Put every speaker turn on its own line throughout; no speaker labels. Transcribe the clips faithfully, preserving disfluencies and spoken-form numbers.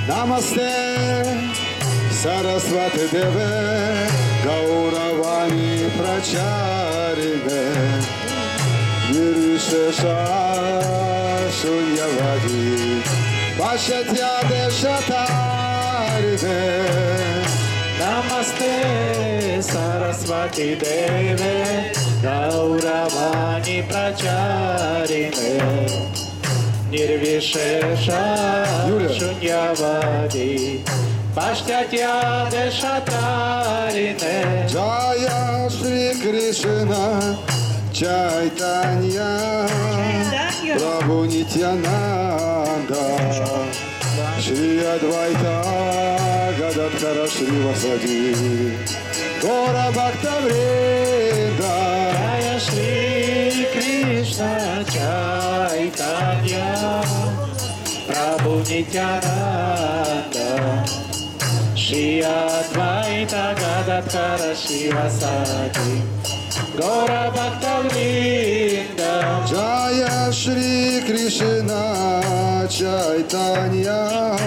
Намасте Сарасвати Деве Гауравани Прачарине Нирвишеша Шуньявади Пашатья Дешатарине
Намасте Сарасвати Деве Гауравани Прачарине Нирвишеша Шуньявади Паштятья Дешатарине
Джая Шри Кришна Чайтанья Прабху Нитьянанда Шри Адвайта Гададхара Шри Васади Гора Бхактавринда
Джая Шри Кришна Чайтанья Прабху Нитьянанда Шри Адвайта Гададхара Шри Васади Гора Бхактавринда
Джая Шри Кришна Чайтанья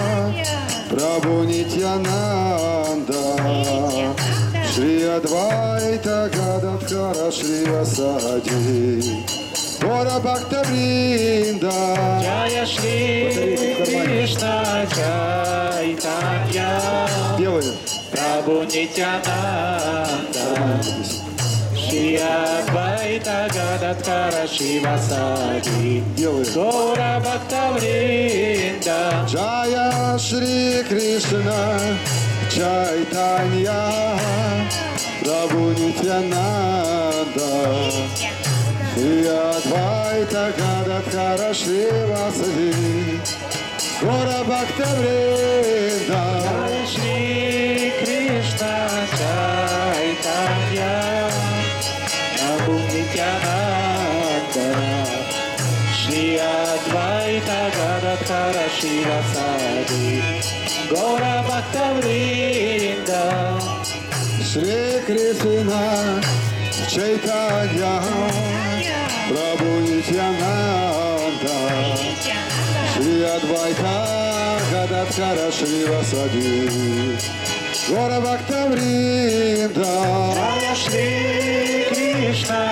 Прабху Нитьянанда Шри Адвайта Гададхара Шри Васади Гора Бхактавринда
Джая Шри Кришна Чайтанья Прабху Нитьянанда Шри Адвайта Гададхара Шри Васади Гора Бхактавринда
Джая Шри Кришна Чайтанья Прабху Нитьянанда Шри Адвайта Гададхара Шри Васади Гора Бхактавринда
Джая Шри Кришна Чайтанья Прабху Нитьянанда Шри Адвайта Гададхара Шри Васади Гора Бхактавринда
Шри Кришна Чайтанья Прабху Нитьянанда Шри Адвайта Гададхара Шри Васади Гора Бхактавринда
Джая Шри Кришна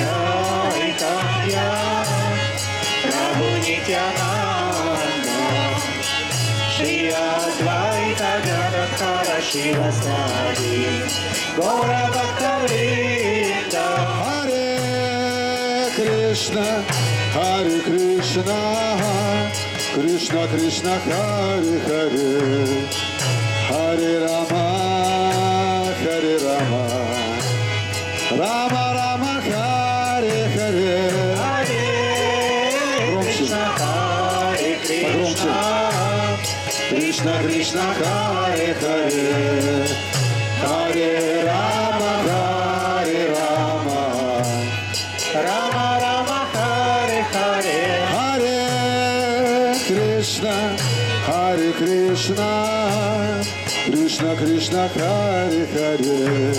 Чайтанья Прабху Нитьянанда Шри Адвайта Гададхара Шри Васади Гора Бхактавринда
Харе Кришна Харе Кришна Кришна Кришна Харе Харе Харе Рама Харе Рама Рама Рама Харе Харе
Харе Кришна Харе Кришна
Кришна Кришна Харе Харе Харе Рама Харе Рама
Рама Рама Харе Харе
Харе Кришна Харе Кришна Кришна Кришна Харе Харе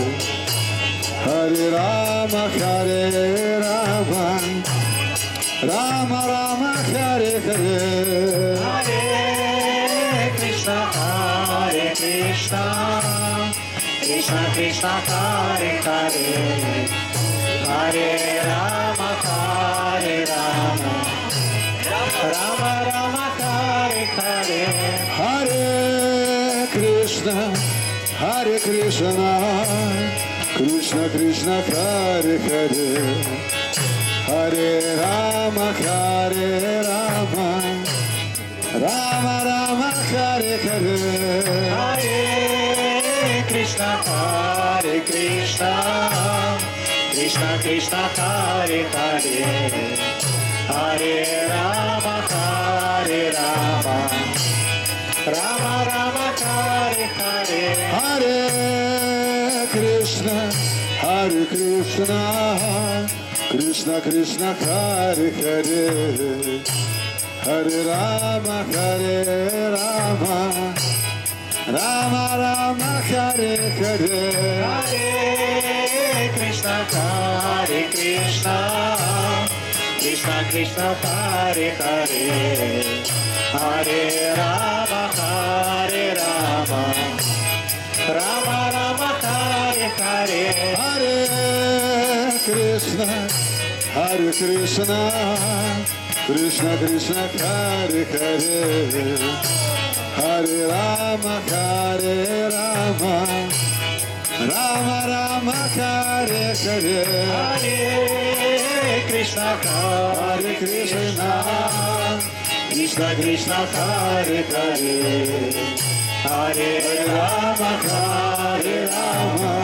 Харе Рама Харе Рама Рама Рама Харе Харе
Харе Кришна Харе Кришна Кришна Кришна Харе Харе Харе Рама Харе Рама Рама Рама Харе Харе
Харе Кришна Харе Кришна Кришна Кришна Харе Харе Харе Рама Харе Рама Рама Рама Харе Харе
Харе Кришна Харе Кришна Кришна Кришна Харе Харе Харе Рама Харе Рама Рама Рама Харе Харе
Харе Кришна Харе Кришна Кришна Кришна Харе Харе Харе Рама Харе Рама Рама Рама Харе Харе
Харе Кришна Харе Кришна Кришна Кришна Харе Харе Харе Рама Харе Rama Rama Hare Hare
Hare Krishna, Hare Krishna, Krishna Krishna, Hare Hare, Hare Rama, Hare Rama, Rama Rama, Hare Hare,
Hare Krishna
Hare Krishna,
Krishna Krishna Hare Hare Hare Rama Hare Rama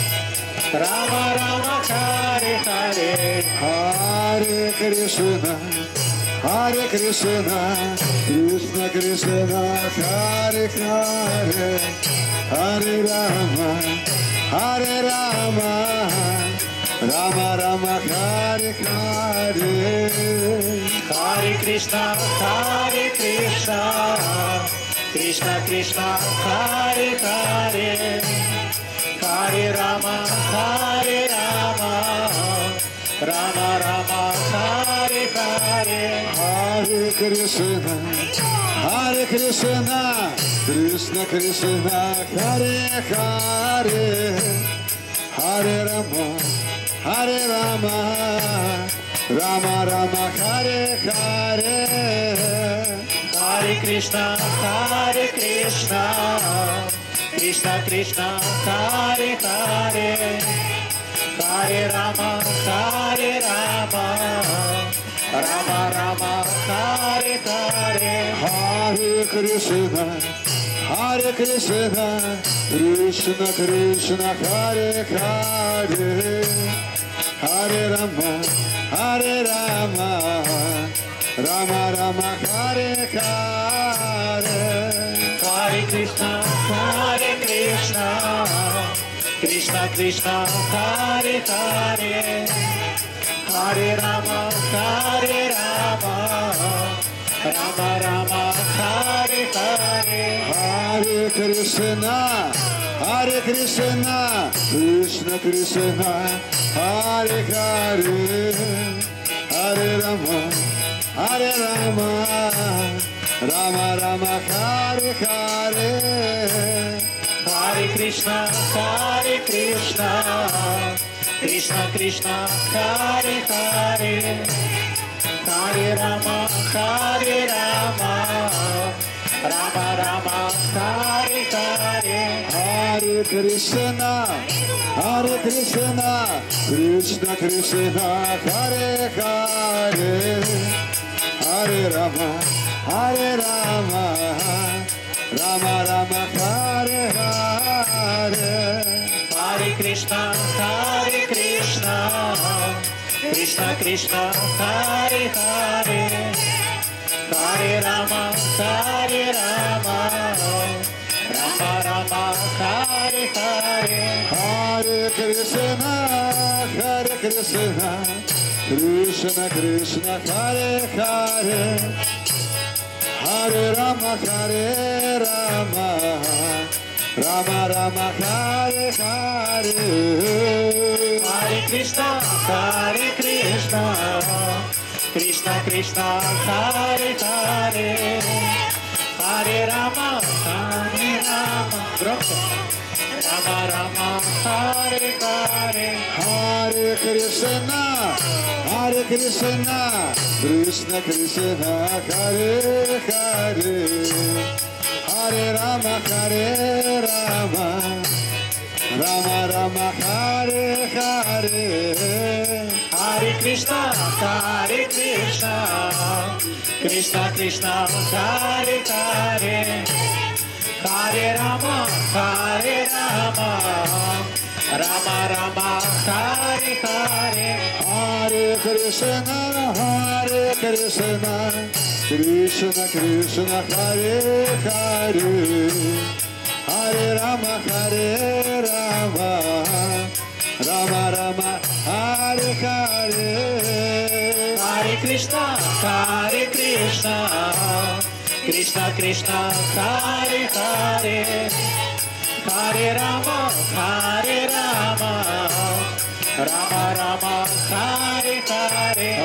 Rama Rama Hare Hare
Hare Krishna, Hare Krishna, Krishna Krishna, Hare Hare, Hare Rama, Hare Rama, Rama Rama, Hare Hare.
Hare Krishna Hare Krishna Krishna Krishna Hare Hare Hare Rama Hare Rama Rama Rama Hare Hare
Hare Krishna, Hare Krishna, Krishna Krishna, Hare Hare, Hare Rama, Hare Rama, Rama Rama, Hare Hare.
Hare Krishna Hare Krishna Krishna Krishna Hare Hare Hare Rama Hare Rama Rama Rama Hare Hare
Hare Krishna, Hare Krishna, Krishna Krishna, Hare Hare, Hare Rama, Hare Rama, Rama Rama, Hare Hare.
Hare Krishna Hare Krishna Krishna Krishna Hare Hare Hare Rama Hare Rama Rama Rama Hare Hare
Hare Krishna, Hare Krishna, Krishna Krishna, Hare Hare, Hare Rama, Hare Rama, Rama Rama, Hare Hare.
Hare Krishna Hare Krishna Krishna Krishna Hare Hare Hare Rama Hare Rama Rama Rama Hare Hare
Hare Krishna, Hare Krishna, Krishna Krishna, Hare Hare, Hare Rama, Hare Rama, Rama Rama, Hare Hare.
Hare Krishna Hare Krishna Krishna Krishna Hare Hare Hare Rama Hare Rama Rama Rama Hare Hare
Hare Krishna, Hare Krishna, Krishna Krishna, Hare Hare, Hare Rama, Hare Rama, Rama Rama, Hare Hare.
Hare Krishna Hare Krishna Krishna Krishna Hare Hare Hare Rama Hare Rama Rama Rama Hare Hare
Hare Krishna, Hare Krishna, Krishna Krishna, Hare Hare, Hare Rama, Hare Rama, Rama Rama, Hare Hare.
Hare Krishna Hare Krishna Krishna Krishna Hare Hare Hare Rama Hare Rama Rama Rama Hare Hare
Hare Krishna, Hare Krishna, Krishna Krishna, Hare Hare, Hare Rama, Hare Rama, Rama Rama, Hare Hare.
Hare Krishna Hare Krishna Krishna Krishna Hare Hare Hare Rama Hare Rama Rama Rama Hare Hare
Hare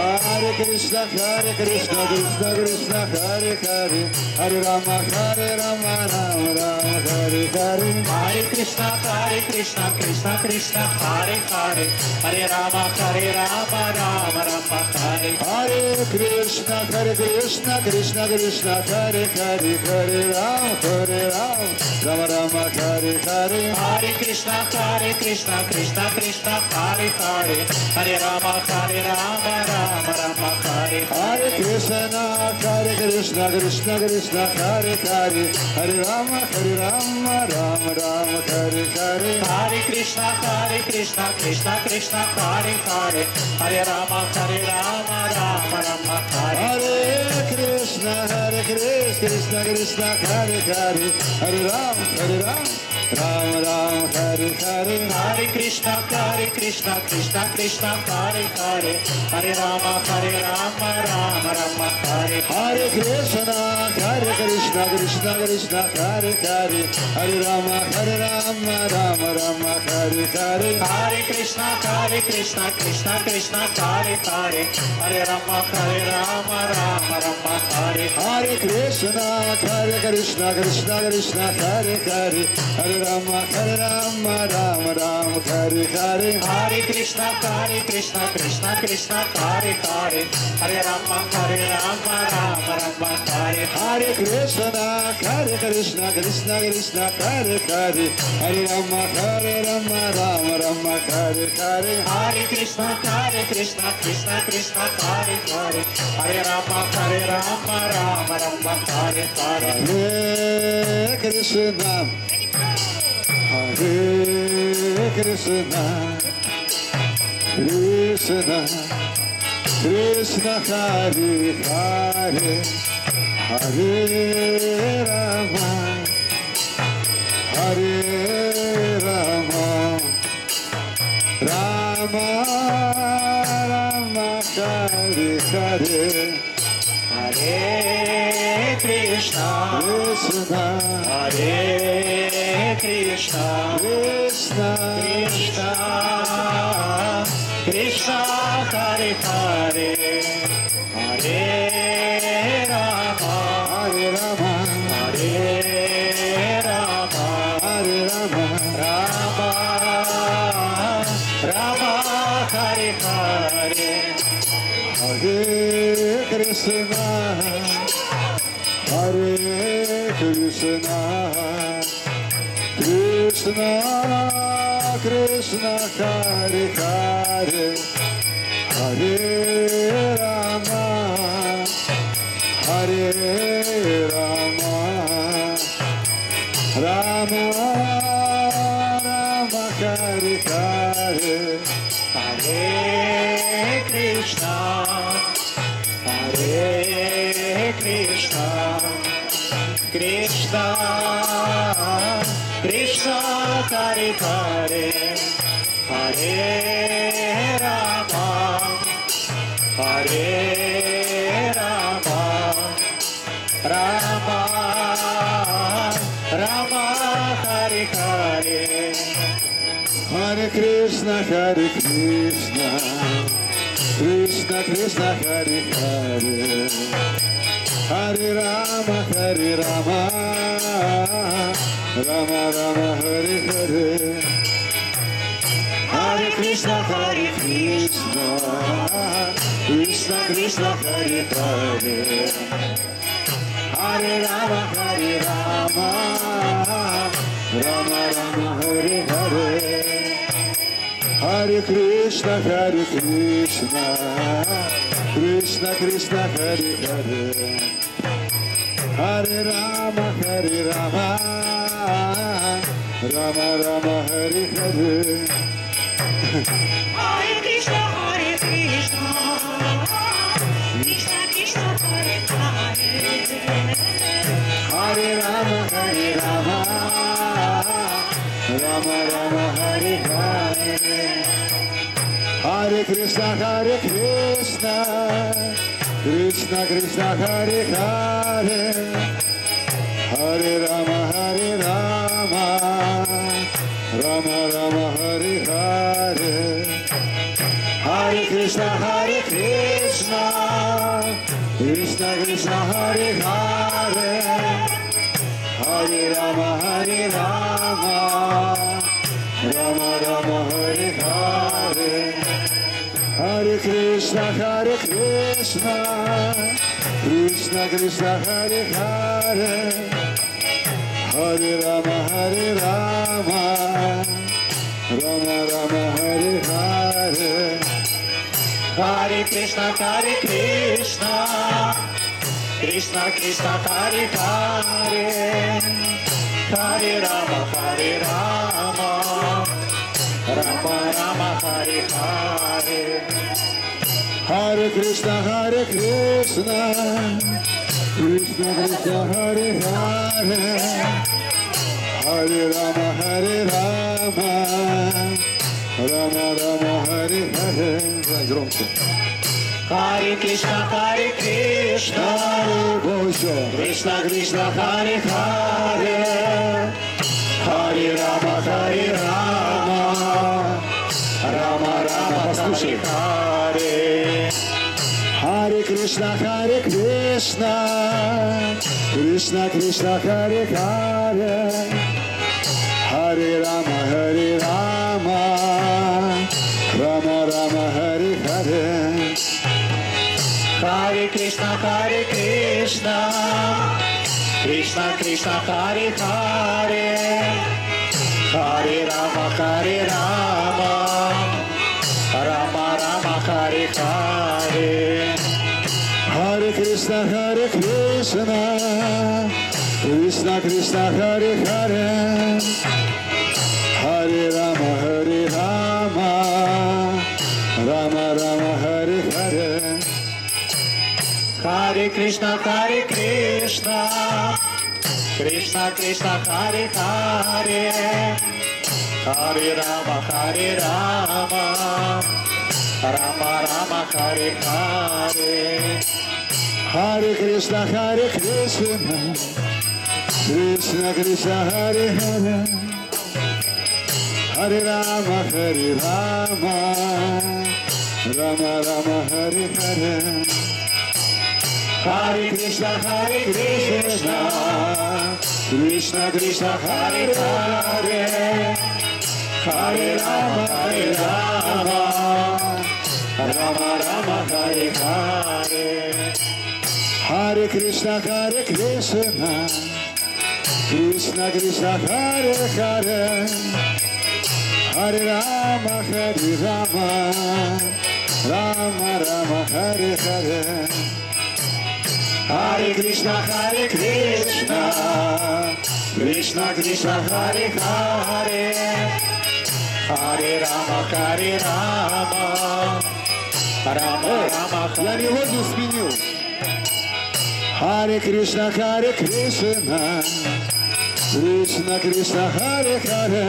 Hare Krishna, Hare Krishna, Krishna Krishna, Hare Hare, Hare Rama, Hare Rama, Rama Rama, Hare Hare.
Hare Krishna, Hare Krishna, Krishna Krishna, Hare Hare, Hare Rama, Hare Rama, Rama Rama, Hare
Hare Krishna, Hare Krishna, Krishna Krishna, Hare Hare, Hare Rama, Hare Rama, Rama Rama, Hare Hare.
Hare Krishna, Hare Krishna, Krishna Krishna, Hare Hare, Hare Rama, Hare Rama, Rama Rama, Hare
Hare Krishna, Hare Krishna, Krishna Krishna, Hare Hare, Hare Rama, Hare Rama, Rama Rama, Hare Hare.
Hare Krishna, Hare Krishna, Krishna Krishna, Hare Hare, Hare Rama, Hare Rama, Rama Rama, Hare
Hare Krishna, Hare Krishna, Krishna Krishna, Hare Hare, Hare Rama, Hare Rama, Rama Rama, Hare Hare.
Hare Krishna, Hare Krishna, Krishna Krishna, Hare Hare, Hare Rama, Hare Rama, Rama Rama, Hare
Hare Krishna, Hare Krishna, Krishna Krishna, Hare Hare, Hare Rama, Hare Rama, Rama Rama, Hare Hare.
Hare Krishna, Hare Krishna, Krishna Krishna, Hare Hare, Hare Rama, Hare Rama, Rama Rama, Hare
Hare Krishna, Hare Krishna, Krishna Krishna, Hare Hare, Hare Rama, Hare Rama, Rama Rama, Hare Hare.
Hare Krishna, Hare Krishna, Krishna Krishna, Hare Hare, Hare Rama, Hare Rama, Rama Rama, Hare
Hare Krishna, Hare Krishna, Krishna Krishna, Hare Hare, Hare Rama, Hare Rama, Rama Rama, Hare Hare.
Hare Krishna, Hare Krishna, Krishna Krishna, Hare Hare, Hare Rama, Hare Rama, Rama Rama, Hare Hare.
Hare Krishna, Hare Krishna, Krishna Krishna, Hare Hare, Hare Rama, Hare Rama, Rama Rama, Hare Hare.
Hare Krishna,
Krishna,
Hare Krishna,
Krishna,
Krishna, Krishna, Hare Hare, Hare Rama,
Hare Rama,
Hare Rama,
Hare Rama,
Rama, Rama, Hare Hare.
Hare Krishna, Hare Krishna, Krishna Krishna, Hare Hare, Hare Rama, Hare Rama, Rama Rama, Hare Hare.
Hare Krishna, Hare Krishna, Krishna, Krishna, Hare Hare, Hare Rama, Hare Rama, Rama, Rama, Hare Hare.
Hare Krishna, Hare Krishna, Krishna Krishna, Hare Hare, Hare Rama, Hare Rama, Rama Rama, Hare Hare. Hare Krishna, Hare Krishna, Krishna Krishna, Hare Hare, Hare Rama, Hare Rama, Rama Rama, Hare Hare. Hare Krishna, Hare Krishna, Krishna Krishna, Hare Hare, Hare Rama, Hare Rama, Rama Rama, Hare Hare.
Hare Krishna, Hare Krishna, Krishna Krishna, Hare Hare,
Hare Rama, Hare Rama, Rama Rama, Hare Hare. Hare Krishna, Hare Krishna, Krishna Krishna, Hare Hare, Hare Rama, Hare Rama, Rama Rama, Hare Hare. Hare Krishna, Hare Krishna, Krishna, Hare Hare, Hare Rama, Hare Rama, Rama Rama, Hare Hare, Hare Krishna, Hare Krishna, Krishna Krishna, Hare Hare, Hare Rama, Hare Rama, Rama Rama, Hare Hare.
Hare Krishna, Hare Krishna, Krishna Krishna, Hare Hare, Hare Rama, Hare Rama, Rama Rama, Hare Hare.
Hare Krishna, Hare Krishna, Krishna Krishna, Hare Hare, Hare Rama, Hare Rama, Rama Rama, Hare Hare. Громче.
Hare Krishna, Hare Krishna,
Больше.
Krishna Krishna, Hare Hare, Hare Rama, Hare Rama, Rama Rama, Hare Hare.
Hare Krishna, Hare Krishna, Krishna Krishna, Hare Hare, Hare Rama, Hare Rama, Rama Rama, Hare Hare.
Hare Krishna, Hare Krishna, Krishna Krishna, Hare Hare, Hare Rama, Hare Rama, Rama Rama, Hare Hare.
Hare Krishna, Hare Krishna, Krishna Krishna, Hare Hare, Hare Rama, Hare Rama, Rama Rama, Hare Hare.
Hare Krishna, Hare Krishna, Krishna Krishna, Hare Hare, Hare Rama, Hare Rama, Rama Rama, Hare Hare.
Hare Krishna, Hare Krishna, Krishna Krishna, Hare Hare, Hare Rama, Hare Rama, Rama Rama, Hare Hare.
Hare Krishna, Hare Krishna, Krishna Krishna, Hare Hare, Hare Rama, Hare Rama, Rama Rama, Hare Hare.
Hare Krishna, Hare Krishna, Krishna Krishna, Hare Hare, Hare Rama, Hare Rama, Rama Rama, Hare Hare.
Hare Krishna, Hare Krishna, Krishna Krishna, Hare Hare, Hare Rama, Hare Rama, Rama Rama,
Я
Hare
мелодию сменил. Hare Krishna, Hare Krishna, Krishna Krishna, Hare Hare,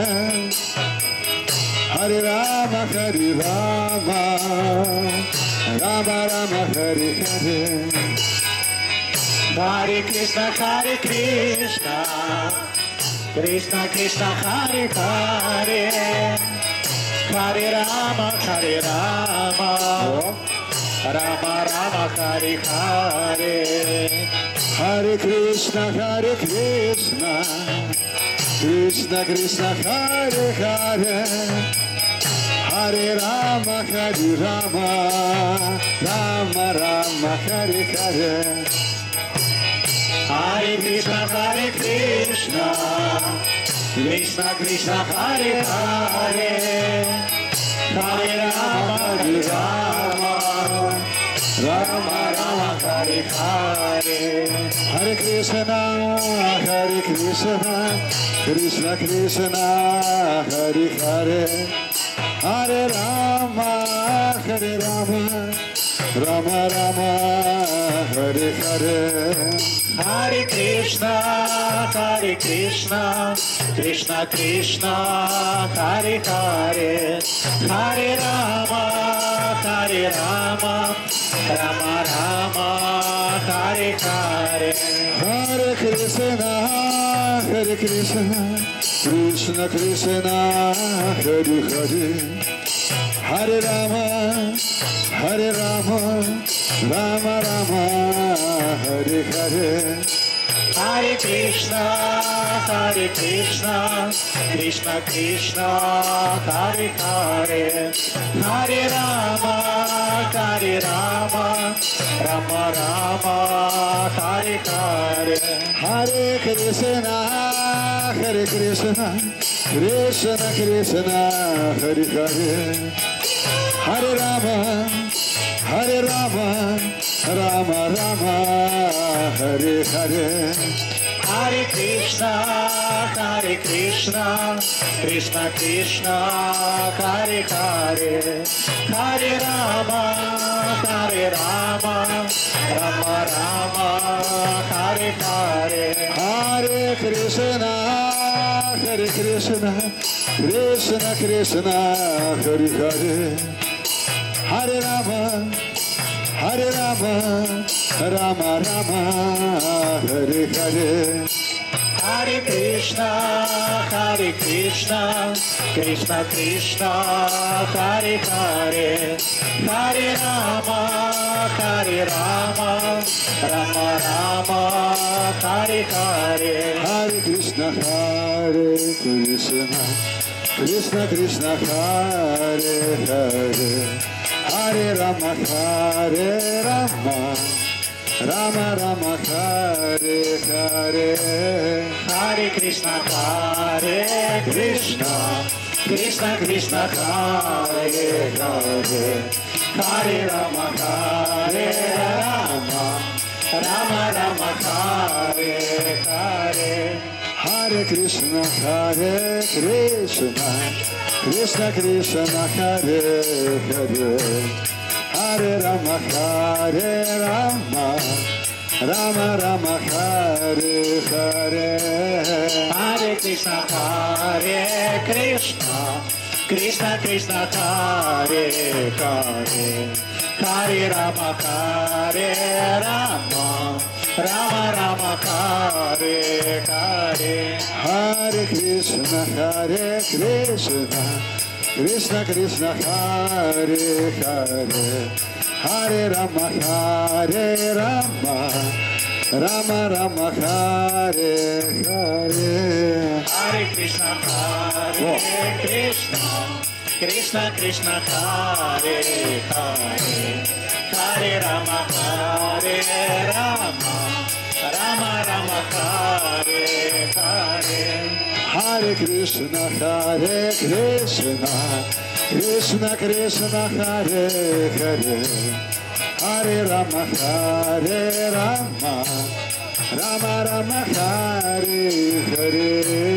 Hare Rama, Hare Rama, Rama Rama, Hare Hare.
Hare Krishna, Hare Krishna, Krishna Krishna, Hare Hare, Hare Rama, Hare Rama, Rama Rama, Hare Hare.
Hare Krishna, Hare Krishna, Krishna Krishna, Hare Hare, Hare Rama, Hare Rama, Rama Rama, Hare Hare.
Hare Krishna, Hare Krishna, Krishna Krishna, Hare Hare, Hare Rama, Hare Rama, Rama Rama, Hare Hare.
Hare Krishna, Hare Krishna, Krishna Krishna, Hare Hare, Hare Rama, Hare Rama, Rama Rama, Hare Hare.
Hare Krishna, Hare Krishna, Krishna Krishna, Hare Hare, Hare Rama, Hare Rama, Rama Rama, Hare Hare.
Hare Krishna, Hare Krishna, Krishna Krishna, Hare Hare, Hare Rama, Hare Rama, Rama Rama, Hare Hare.
Hare Krishna, Hare Krishna, Krishna Krishna, Hare Hare, Hare Rama, Hare Rama, Rama Rama, Hare Hare.
Hare Krishna, Hare Krishna, Krishna Krishna, Hare Hare. Hare Rama, Hare Rama, Rama Rama, Hare Hare.
Hare Krishna, Hare Krishna, Krishna Krishna, Hare Hare, Hare Rama, Hare Rama, Rama Rama, Hare Hare.
Hare Krishna, Hare Krishna, Krishna Krishna, Hare Hare. Hare Rama, Hare Rama, Rama Rama, Hare Hare.
Hare Krishna, Hare Krishna, Krishna Krishna, Hare Hare, Hare Rama, Hare Rama, Rama Rama, Hare Hare.
Hare Krishna, Hare Krishna, Krishna Krishna, Hare Hare. Hare Rama, Hare Rama, Rama Rama, Hare Hare.
Hare Krishna, Hare Krishna, Krishna Krishna, Hare Hare, Hare Rama, Hare Rama, Rama Rama, Hare Hare.
Hare Krishna, Hare Krishna, Krishna Krishna, Hare Hare. Hare Rama, Hare Rama, Rama Rama, Hare Hare.
Hare Krishna, Hare Krishna, Krishna Krishna, Hare Hare, Hare Rama, Hare Rama, Rama Rama, Hare Hare.
Hare Krishna, Hare Krishna, Krishna Krishna, Hare Hare. Hare Rama, Hare Rama, Rama Rama, Hare Hare.
Hare Krishna, Hare Krishna, Krishna Krishna, Hare Hare, Hare Rama, Hare Rama, Rama Rama, Hare Hare.
Hare Krishna, Hare Krishna, Krishna Krishna, Hare Hare. Hare Rama, Hare Rama, Rama Rama, Hare Hare.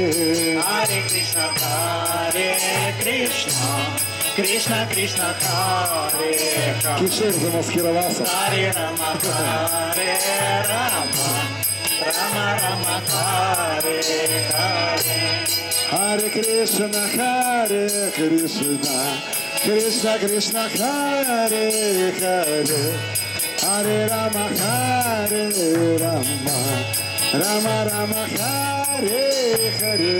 Hare Krishna, Hare Krishna, Krishna Krishna, Hare Hare.
Кишер замаскировался.
Hare Rama, Hare Rama, Rama Rama, Hare Hare.
Hare Krishna, Hare Krishna, Krishna Krishna, Hare Hare. Hare Rama, Hare Rama, Rama Rama, Hare Hare.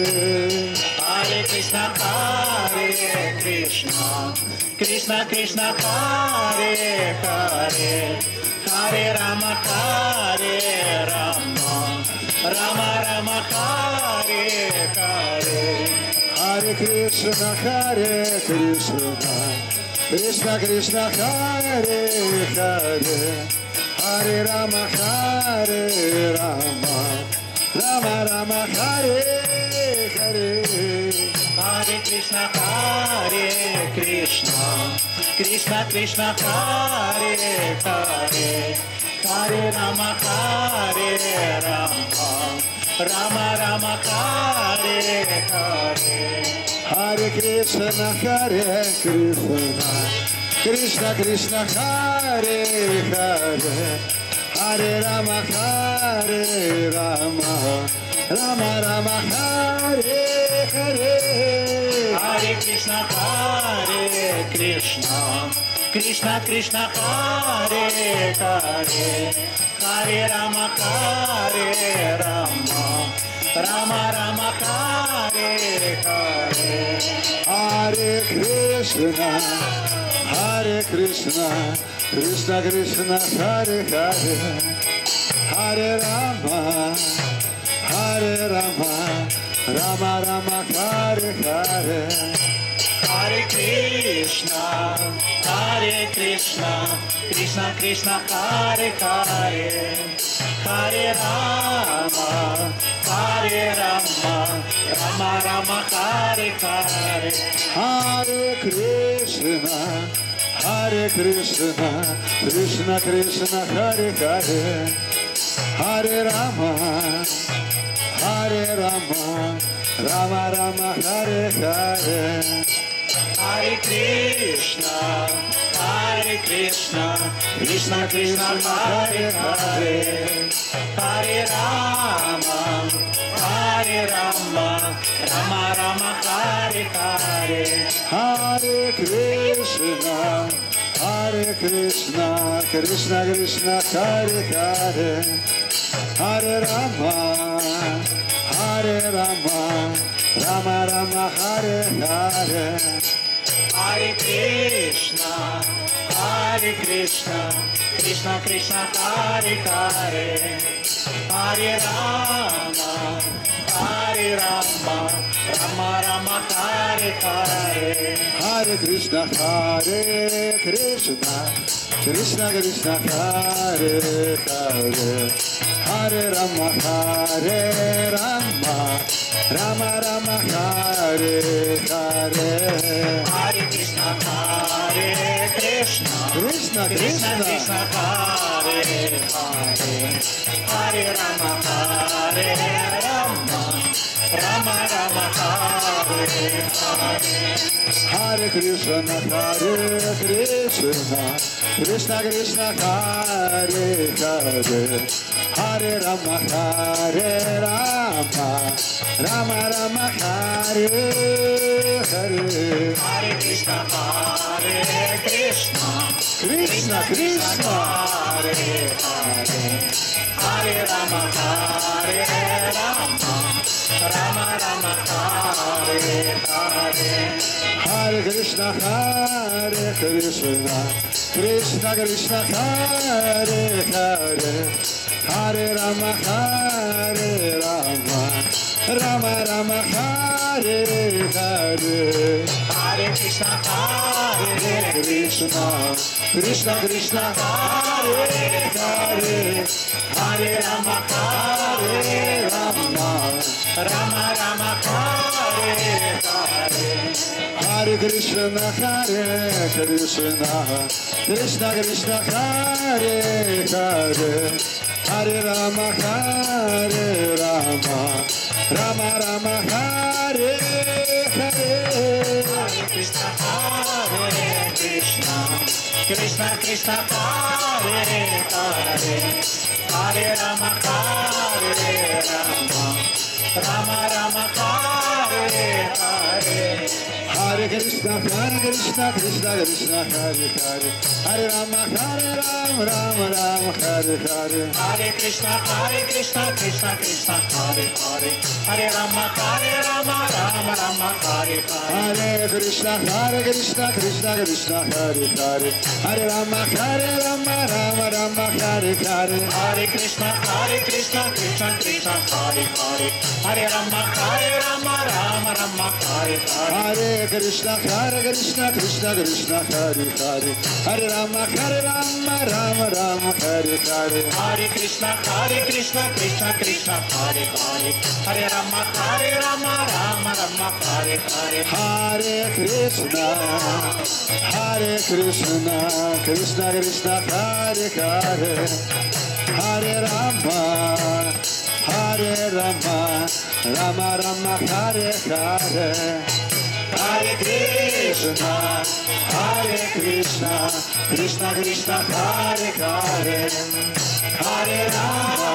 Hare Krishna, Hare Krishna, Krishna Krishna, Hare Hare, Hare Rama, Hare Rama, Rama Rama, Hare Hare.
Hare Krishna, Hare Krishna, Krishna Krishna, Hare Hare. Hare Rama, Hare Rama, Rama Rama, Hare Hare.
Hare Krishna, Hare Krishna, Krishna Krishna, Hare Hare, Hare Rama, Hare Rama, Rama Rama, Hare Hare.
Hare Krishna, Hare Krishna, Krishna Krishna, Hare Hare. Hare Rama, Hare Rama, Rama Rama, Hare Hare.
Hare Krishna, Hare Krishna, Krishna Krishna, Hare Hare, Hare Rama, Hare Rama, Rama Rama, Hare Hare.
Hare Krishna, Hare Krishna, Krishna Krishna, Hare Hare, Hare Rama, Hare Rama, Rama Rama, Hare Hare.
Hare Krishna, Hare Krishna, Krishna Krishna, Hare Hare, Hare Rama, Hare Rama, Rama Rama, Hare Hare.
Hare Krishna, Hare Krishna, Krishna Krishna, Hare Hare, Hare Rama, Hare Rama, Rama Rama, Hare Hare.
Hare Krishna, Hare Krishna, Krishna Krishna, Hare Hare, Hare Rama, Hare Rama, Rama Rama, Hare Hare.
Hare Krishna, Hare Krishna, Krishna Krishna, Hare Hare, Hare Rama, Hare Rama, Rama Rama, Hare Hare.
Hare Krishna, Hare Krishna, Krishna Krishna, Hare Hare, Hare Rama, Hare Rama, Rama Rama, Hare Hare.
Hare Krishna, Hare Krishna, Krishna Krishna, Hare Hare, Hare Rama, Hare Rama, Rama Rama, Hare Hare.
Hare Krishna, Hare Krishna,
Krishna
Krishna
Krishna,
Krishna, Hare Hare, Hare Rama, Hare Rama, Rama Rama, Hare Hare.
Hare Krishna, Hare Krishna, Krishna Krishna, Hare Hare, Hare Rama, Hare Rama, Rama Rama, Hare Hare.
Hare Krishna, Hare Krishna,
Krishna Krishna,
Hare Hare, Hare Rama, Hare Rama, Rama Rama, Hare Hare.
Hare Krishna, Hare Krishna, Krishna Krishna, Hare Hare, Hare Rama, Hare Rama, Rama Rama, Hare Hare.
Hare Krishna, Hare
Krishna, Krishna Krishna, Hare Hare, Hare Rama, Hare Rama,
Rama Rama, Hare Hare.
Hare Krishna, Hare Krishna, Krishna Krishna, Hare Hare, Hare Rama, Hare Rama, Rama Rama, Hare Hare.
Hare Krishna, Hare Krishna, Krishna Krishna, Hare Hare, Hare Rama, Hare Rama, Rama Rama, Hare Hare.
Hare Krishna, Hare Krishna, Krishna Krishna, Hare Hare, Hare Rama, Hare Rama, Rama Rama, Hare Hare.
Hare Krishna, Hare Krishna, Krishna Krishna, Hare Hare, Hare Rama, Hare Rama, Rama Rama, Hare Hare.
Hare Krishna, Hare Krishna, Krishna Krishna, Hare Hare, Hare Rama, Hare Rama, Rama Rama, Hare Hare.
Hare Krishna, Hare Krishna, Krishna Krishna, Hare Hare, Hare Rama, Hare Rama, Rama Rama, Hare Hare.
Hare Krishna, Hare Krishna, Krishna Krishna, Hare Hare, Hare Rama, Hare Rama, Rama Rama, Hare Hare.
Hare Krishna, Hare Krishna, Krishna Krishna, Hare Hare, Hare Rama, Hare Rama, Rama Rama, Hare Hare.
Hare Krishna, Hare Krishna, Krishna Krishna, Hare Hare, Hare Rama, Hare Rama, Rama Rama, Hare Hare. Hare Krishna, Hare Krishna, Krishna Krishna, Hare Hare, Hare Rama,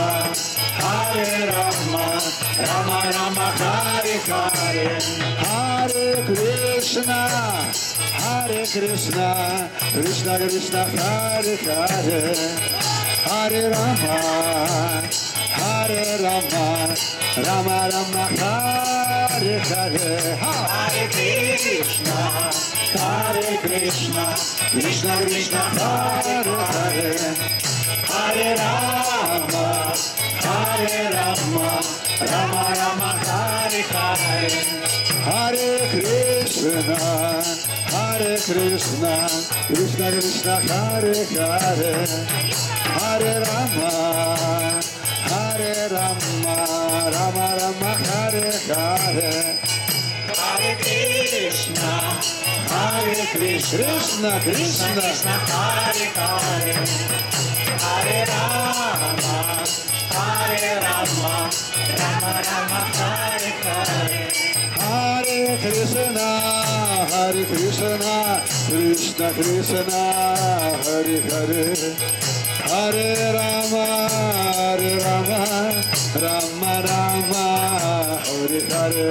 Hare Rama, Rama Rama, Hare Hare. Hare Krishna, Hare Krishna, Krishna Krishna, Hare Hare, Hare Rama, Hare Rama, Rama Rama, Hare Hare,
Hare Krishna, Hare Krishna, Krishna Krishna, Hare Hare, Hare Rama, Hare Rama, Rama Rama, Hare Hare,
Hare Krishna, Hare Krishna, Krishna Krishna, Hare Hare, Hare Rama, Hare Rama, Rama Rama, Hare Hare,
Hare Krishna, Hare Krishna,
Krishna
Krishna
Krishna,
Krishna, Hare Hare, Hare Rama, Hare Rama, Rama Rama, Hare Hare,
Hare Krishna, Hare Krishna, Krishna Krishna, Hare Hare, Hare Rama, Hare Rama, Rama Rama, Hare Hare,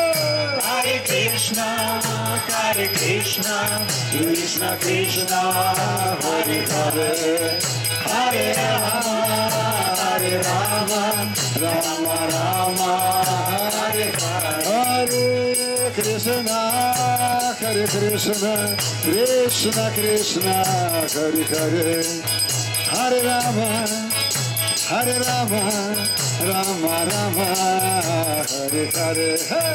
Hare Krishna, Hare Krishna, Krishna Krishna, Hare Hare, Hare Rama, Hare Rama, Rama Rama, Hare Hare.
Hare Krishna, Hare Krishna, Krishna Krishna, Hare Hare, Hare Rama, Hare Rama, Rama Rama, Hare Hare.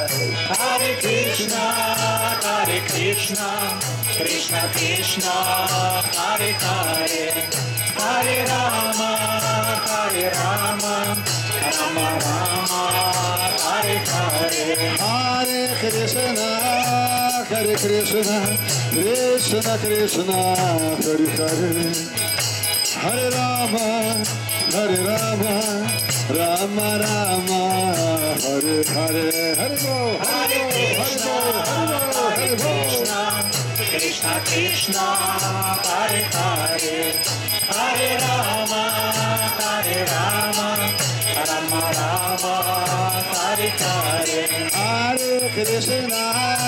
Hare Krishna, Hare Krishna, Krishna Krishna, Hare Hare, Hare Rama, Hare Rama, Rama Rama, Hare Hare.
Hare Krishna, Hare Krishna, Krishna Krishna, Hare Hare, Hare Rama, Hare Rama, Rama Rama, Hare Hare. Hare Bol,
Hare Krishna, Hare Krishna, Krishna Krishna, Hare Hare, Hare Rama, Hare Rama, Rama Rama, Hare Hare.
Hare Krishna,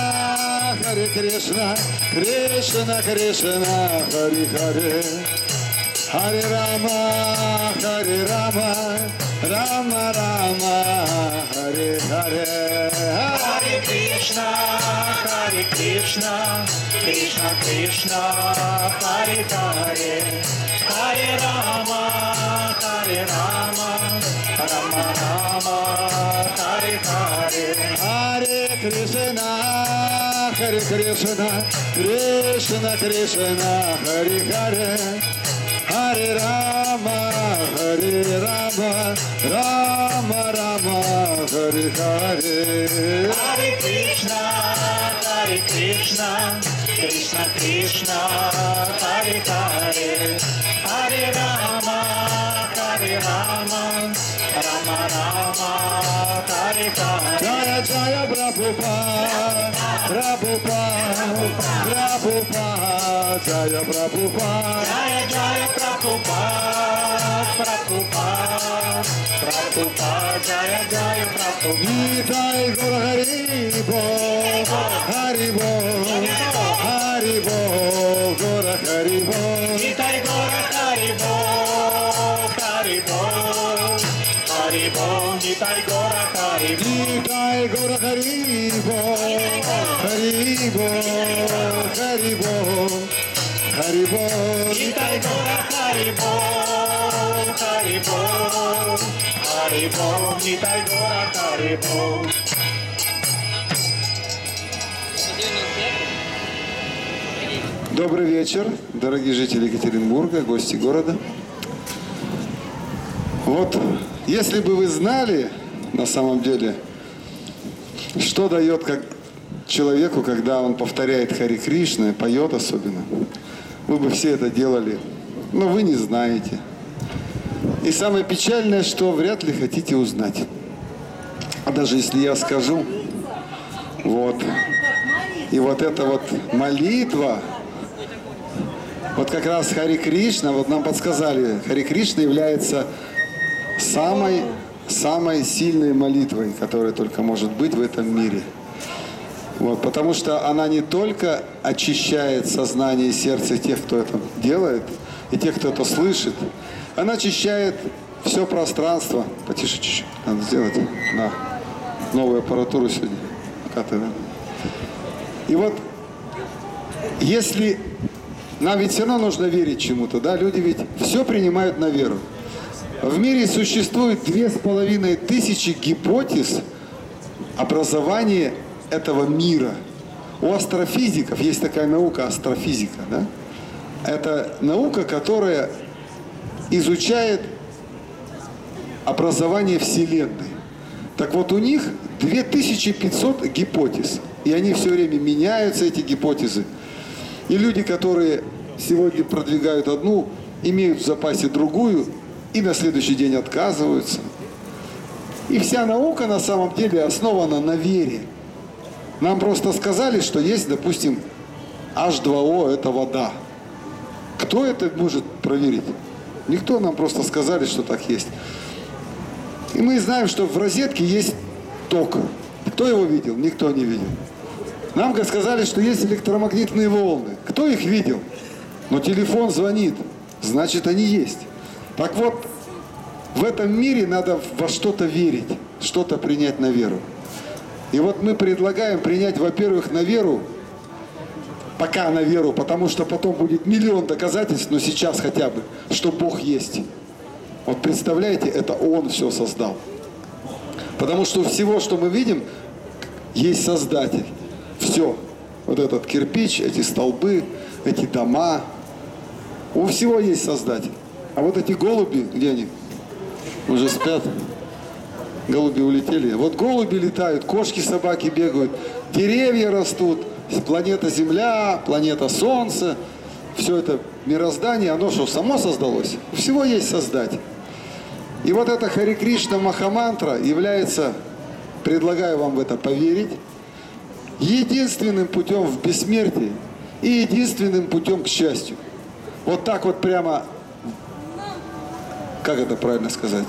Hare Krishna, Krishna Krishna, Hare Hare, Hare Rama, Hare Rama, Rama Rama, Hare Hare.
Hare Krishna, Hare Krishna, Krishna Krishna, Hare Hare, Hare Rama, Hare Rama, Rama Rama, Hare Hare.
Hare Krishna, Hare Krishna, Krishna Krishna, Hare Hare, Hare Rama, Hare Rama, Rama Rama, Hare Hare.
Hare Krishna, Hare Krishna, Krishna Krishna, Hare Hare, Hare Rama, Hare Rama, Rama Rama, Hare Hare.
Jaya Jaya Prabhupada, Prabhupada, Prabhupada, Jaya Prabhupada.
Jaya Jaya Prabhupada, Prabhupada, Prabhupada, Jaya Jaya Prabhupada.
Nitai Gaur Hari Bol, Hari Bol, Hari Bol, Gaur Hari Bol.
Nitai Gaura Hari Bol, Hari Bol, Hari Bol, Nitai Gaura Hari Bol.
Nitai Gaur Hari Bol, Hari Bol, Hari Bol, Hari Bol.
Nitai Gaura Hari Bol, Hari Bol, Hari Bol, Nitai Gaura Hari Bol.
Добрый вечер, дорогие жители Екатеринбурга, гости города. Вот, если бы вы знали, на самом деле, что дает как человеку, когда он повторяет Хари Кришна, поет особенно, вы бы все это делали, но вы не знаете. И самое печальное, что вряд ли хотите узнать. А даже если я скажу, вот, и вот эта вот молитва, вот как раз Хари Кришна, вот нам подсказали, Хари Кришна является самой, самой сильной молитвой, которая только может быть в этом мире. Вот, потому что она не только очищает сознание и сердце тех, кто это делает, и тех, кто это слышит, она очищает все пространство, потише чуть-чуть, надо сделать, на новую аппаратуру сегодня, каты, да? И вот, если нам ведь все равно нужно верить чему-то, да, люди ведь все принимают на веру. В мире существует две с половиной тысячи гипотез образования этого мира. У астрофизиков есть такая наука, астрофизика, да? Это наука, которая изучает образование Вселенной. Так вот, у них две тысячи пятьсот гипотез. И они все время меняются, эти гипотезы. И люди, которые сегодня продвигают одну, имеют в запасе другую, и на следующий день отказываются. И вся наука на самом деле основана на вере. Нам просто сказали, что есть, допустим, эйч два о – это вода. Кто это может проверить? Никто, нам просто сказали, что так есть. И мы знаем, что в розетке есть ток. Кто его видел? Никто не видел. Нам сказали, что есть электромагнитные волны. Кто их видел? Но телефон звонит. Значит, они есть. Так вот, в этом мире надо во что-то верить, что-то принять на веру. И вот мы предлагаем принять, во-первых, на веру, пока на веру, потому что потом будет миллион доказательств, но сейчас хотя бы, что Бог есть. Вот представляете, это Он все создал. Потому что у всего, что мы видим, есть Создатель. Все. Вот этот кирпич, эти столбы, эти дома. У всего есть Создатель. А вот эти голуби, где они? Уже спят. Голуби улетели. Вот голуби летают, кошки, собаки бегают, деревья растут, планета Земля, планета Солнце. Все это мироздание, оно что, само создалось? У всего есть Создатель. И вот эта Харе Кришна Махамантра является, предлагаю вам в это поверить, единственным путем в бессмертие и единственным путем к счастью. Вот так вот прямо, как это правильно сказать?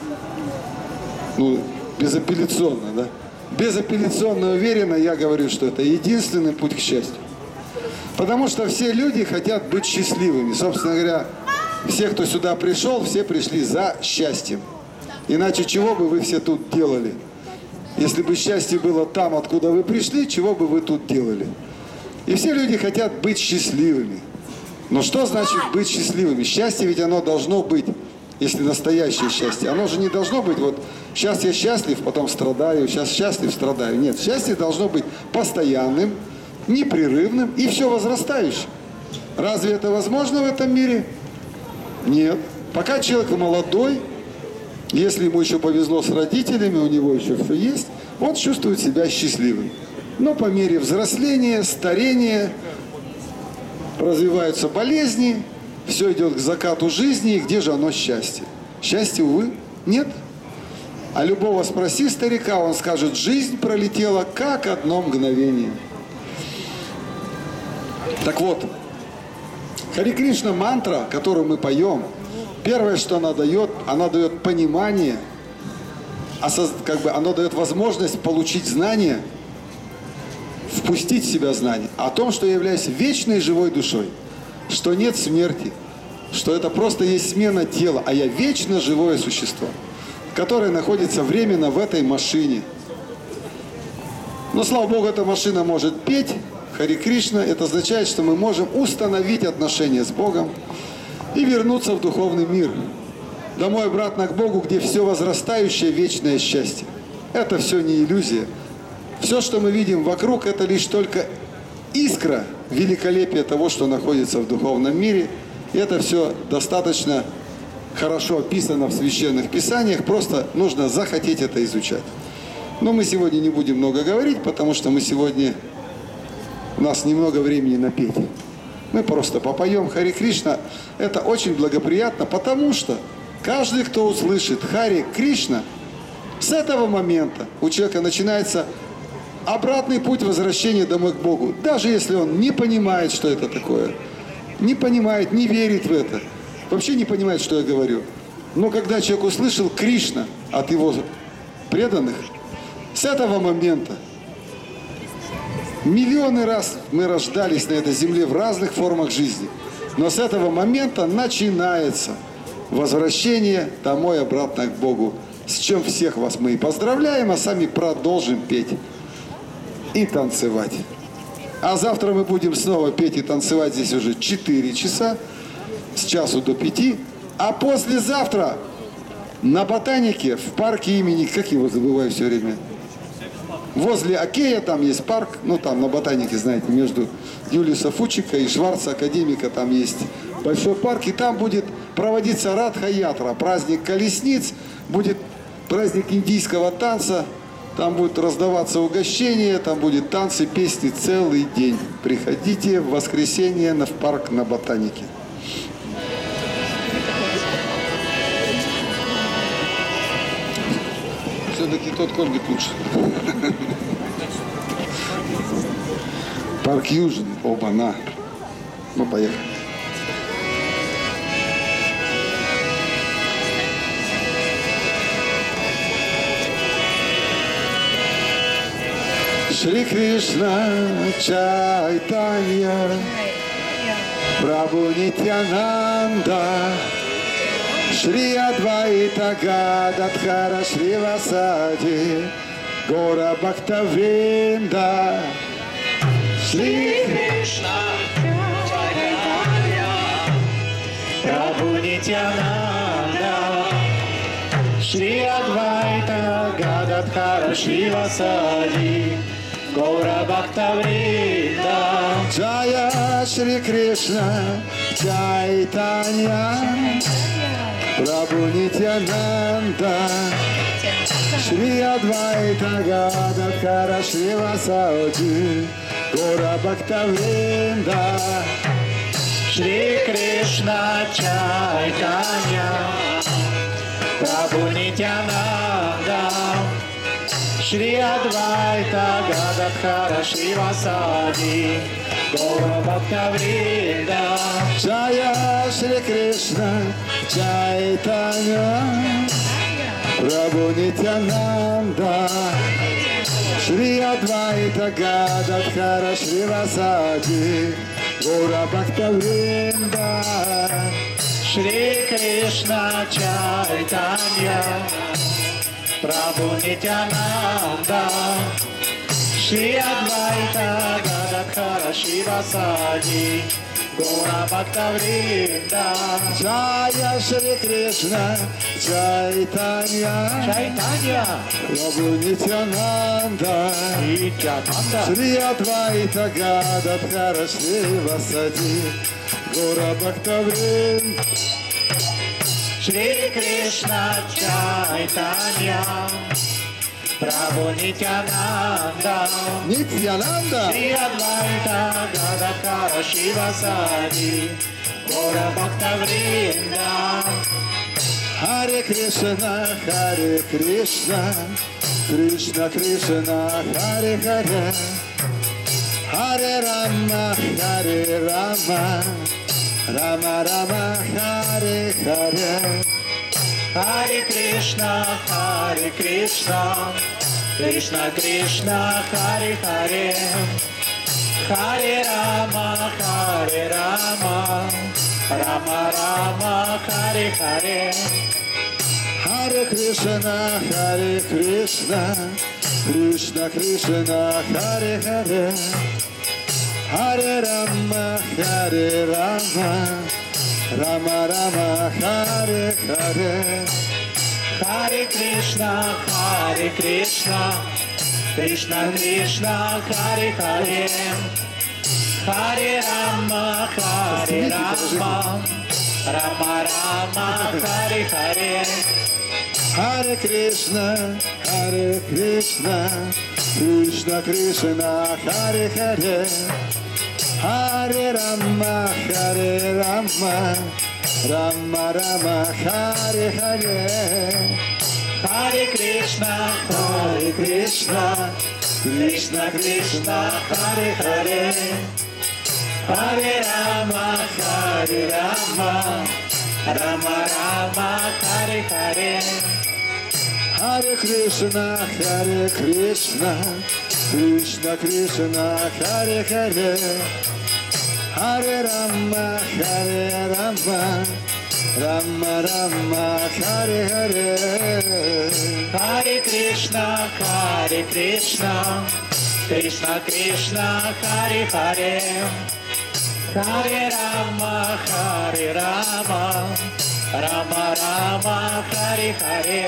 Ну, безапелляционно, да? Безапелляционно уверенно я говорю, что это единственный путь к счастью. Потому что все люди хотят быть счастливыми. Собственно говоря, все, кто сюда пришел, все пришли за счастьем. Иначе чего бы вы все тут делали? Если бы счастье было там, откуда вы пришли, чего бы вы тут делали? И все люди хотят быть счастливыми. Но что значит быть счастливыми? Счастье ведь оно должно быть, если настоящее счастье. Оно же не должно быть вот сейчас я счастлив, потом страдаю, сейчас счастлив, страдаю. Нет, счастье должно быть постоянным, непрерывным и все возрастающим. Разве это возможно в этом мире? Нет. Пока человек молодой, если ему еще повезло с родителями, у него еще все есть, он чувствует себя счастливым. Но по мере взросления, старения, развиваются болезни, все идет к закату жизни, и где же оно счастье? Счастья, увы, нет. А любого спроси старика, он скажет, жизнь пролетела как одно мгновение. Так вот, Харе Кришна мантра, которую мы поем, первое, что она дает, она дает понимание, как бы она дает возможность получить знания, впустить в себя знания о том, что я являюсь вечной живой душой, что нет смерти, что это просто есть смена тела, а я вечно живое существо, которое находится временно в этой машине. Но, слава Богу, эта машина может петь Харе Кришна. Это означает, что мы можем установить отношения с Богом и вернуться в духовный мир, домой обратно к Богу, где все возрастающее вечное счастье. Это все не иллюзия. Все, что мы видим вокруг, это лишь только искра великолепия того, что находится в духовном мире. И это все достаточно хорошо описано в священных писаниях, просто нужно захотеть это изучать. Но мы сегодня не будем много говорить, потому что мы сегодня, у нас немного времени на петь. Мы просто попоем Харе Кришна. Это очень благоприятно, потому что каждый, кто услышит Харе Кришна, с этого момента у человека начинается обратный путь возвращения домой к Богу. Даже если он не понимает, что это такое, не понимает, не верит в это, вообще не понимает, что я говорю. Но когда человек услышал Кришна от его преданных, с этого момента миллионы раз мы рождались на этой земле в разных формах жизни. Но с этого момента начинается возвращение домой обратно к Богу. С чем всех вас мы и поздравляем, а сами продолжим петь и танцевать. А завтра мы будем снова петь и танцевать здесь уже четыре часа, с часу до пяти. А послезавтра на Ботанике, в парке имени, как его забываю все время, возле Окея там есть парк, ну там на Ботанике, знаете, между Юлиуса Фучика и Шварца Академика там есть большой парк, и там будет проводиться Радха-ятра, праздник колесниц, будет праздник индийского танца, там будут раздаваться угощения, там будет танцы, песни целый день. Приходите в воскресенье на, в парк на Ботанике. Все-таки тот Кольбик лучше. Парк Южный, оба-на. Ну, поехали. Шри Кришна Чайтанья Прабху Нитьянанда Шри Адвайта Гададхара Шри Васади Гора Бхактавринда Шри
Кришна Чайтанья Прабху Нитьянанда Шри Адвайта Гададхара Шри Васади Гора Бхактавринда
Джая Шри Кришна Чайтанья Прабху Нитьянанда Шри Адвайта Гададхара Шри Васади Гора Бхактавринда
Шри Кришна Чайтанья Прабху Нитьянанда Шри Адвайта Гададхара Шри Васади Гора Бхактавринда
Джая Шри Кришна Чайтанья Прабху Нитьянанда Шри Адвайта Гададхара Шри Васади Гора Бхактавринда
Шри Кришна Чайтанья Прабху Нитьянанда Шри Адвайта Гададхара Шри Васади Гора Бхактавринда
Джая Шри Кришна Чайтанья
Чайтанья
Прабху Нитьянанда
Нитьянанда
Шри Адвайта Гададхара Шри Васади Гора Бхактавринда
Шри Кришна Чайтанья Прабху Нитьянанда
Нитьянанда
Шри Адвайта Гададхара Шри Васади Гора Бхактавринда
Харе Кришна, Харе Кришна, Кришна Кришна, Харе Харе, Харе Рама, Харе Рама, Рама Рама, Харе Харе.
Харе Кришна, Харе Кришна, Кришна Кришна, Харе Харе, Харе Рама, Харе Рама, Рама Рама, Харе Харе.
Харе Кришна, Харе Кришна, Кришна Кришна, Харе Харе, Харе Рама, Харе Рама, Рама Рама, Харе Харе.
Харе Кришна, Харе Кришна, Кришна Кришна, Харе Харе, Харе Рама, Харе Рама, Рама Рама, Харе Харе.
Харе Кришна, Харе Кришна, Кришна Кришна, Харе Харе, Харе Рама, Харе Рама, Рама Рама, Харе Харе.
Харе Кришна, Харе Кришна, Кришна Кришна, Харе Харе, Харе Рама, Харе Рама, Рама Рама, Харе Харе.
Харе Кришна, Харе Кришна, Кришна Кришна, Харе Харе, Харе Рама, Харе Рама, Rama Rama Hare Hare
Hare Krishna, Hare Krishna, Krishna Krishna, Hare Hare, Hare Rama, Hare Rama, Rama Rama, Hare Hare,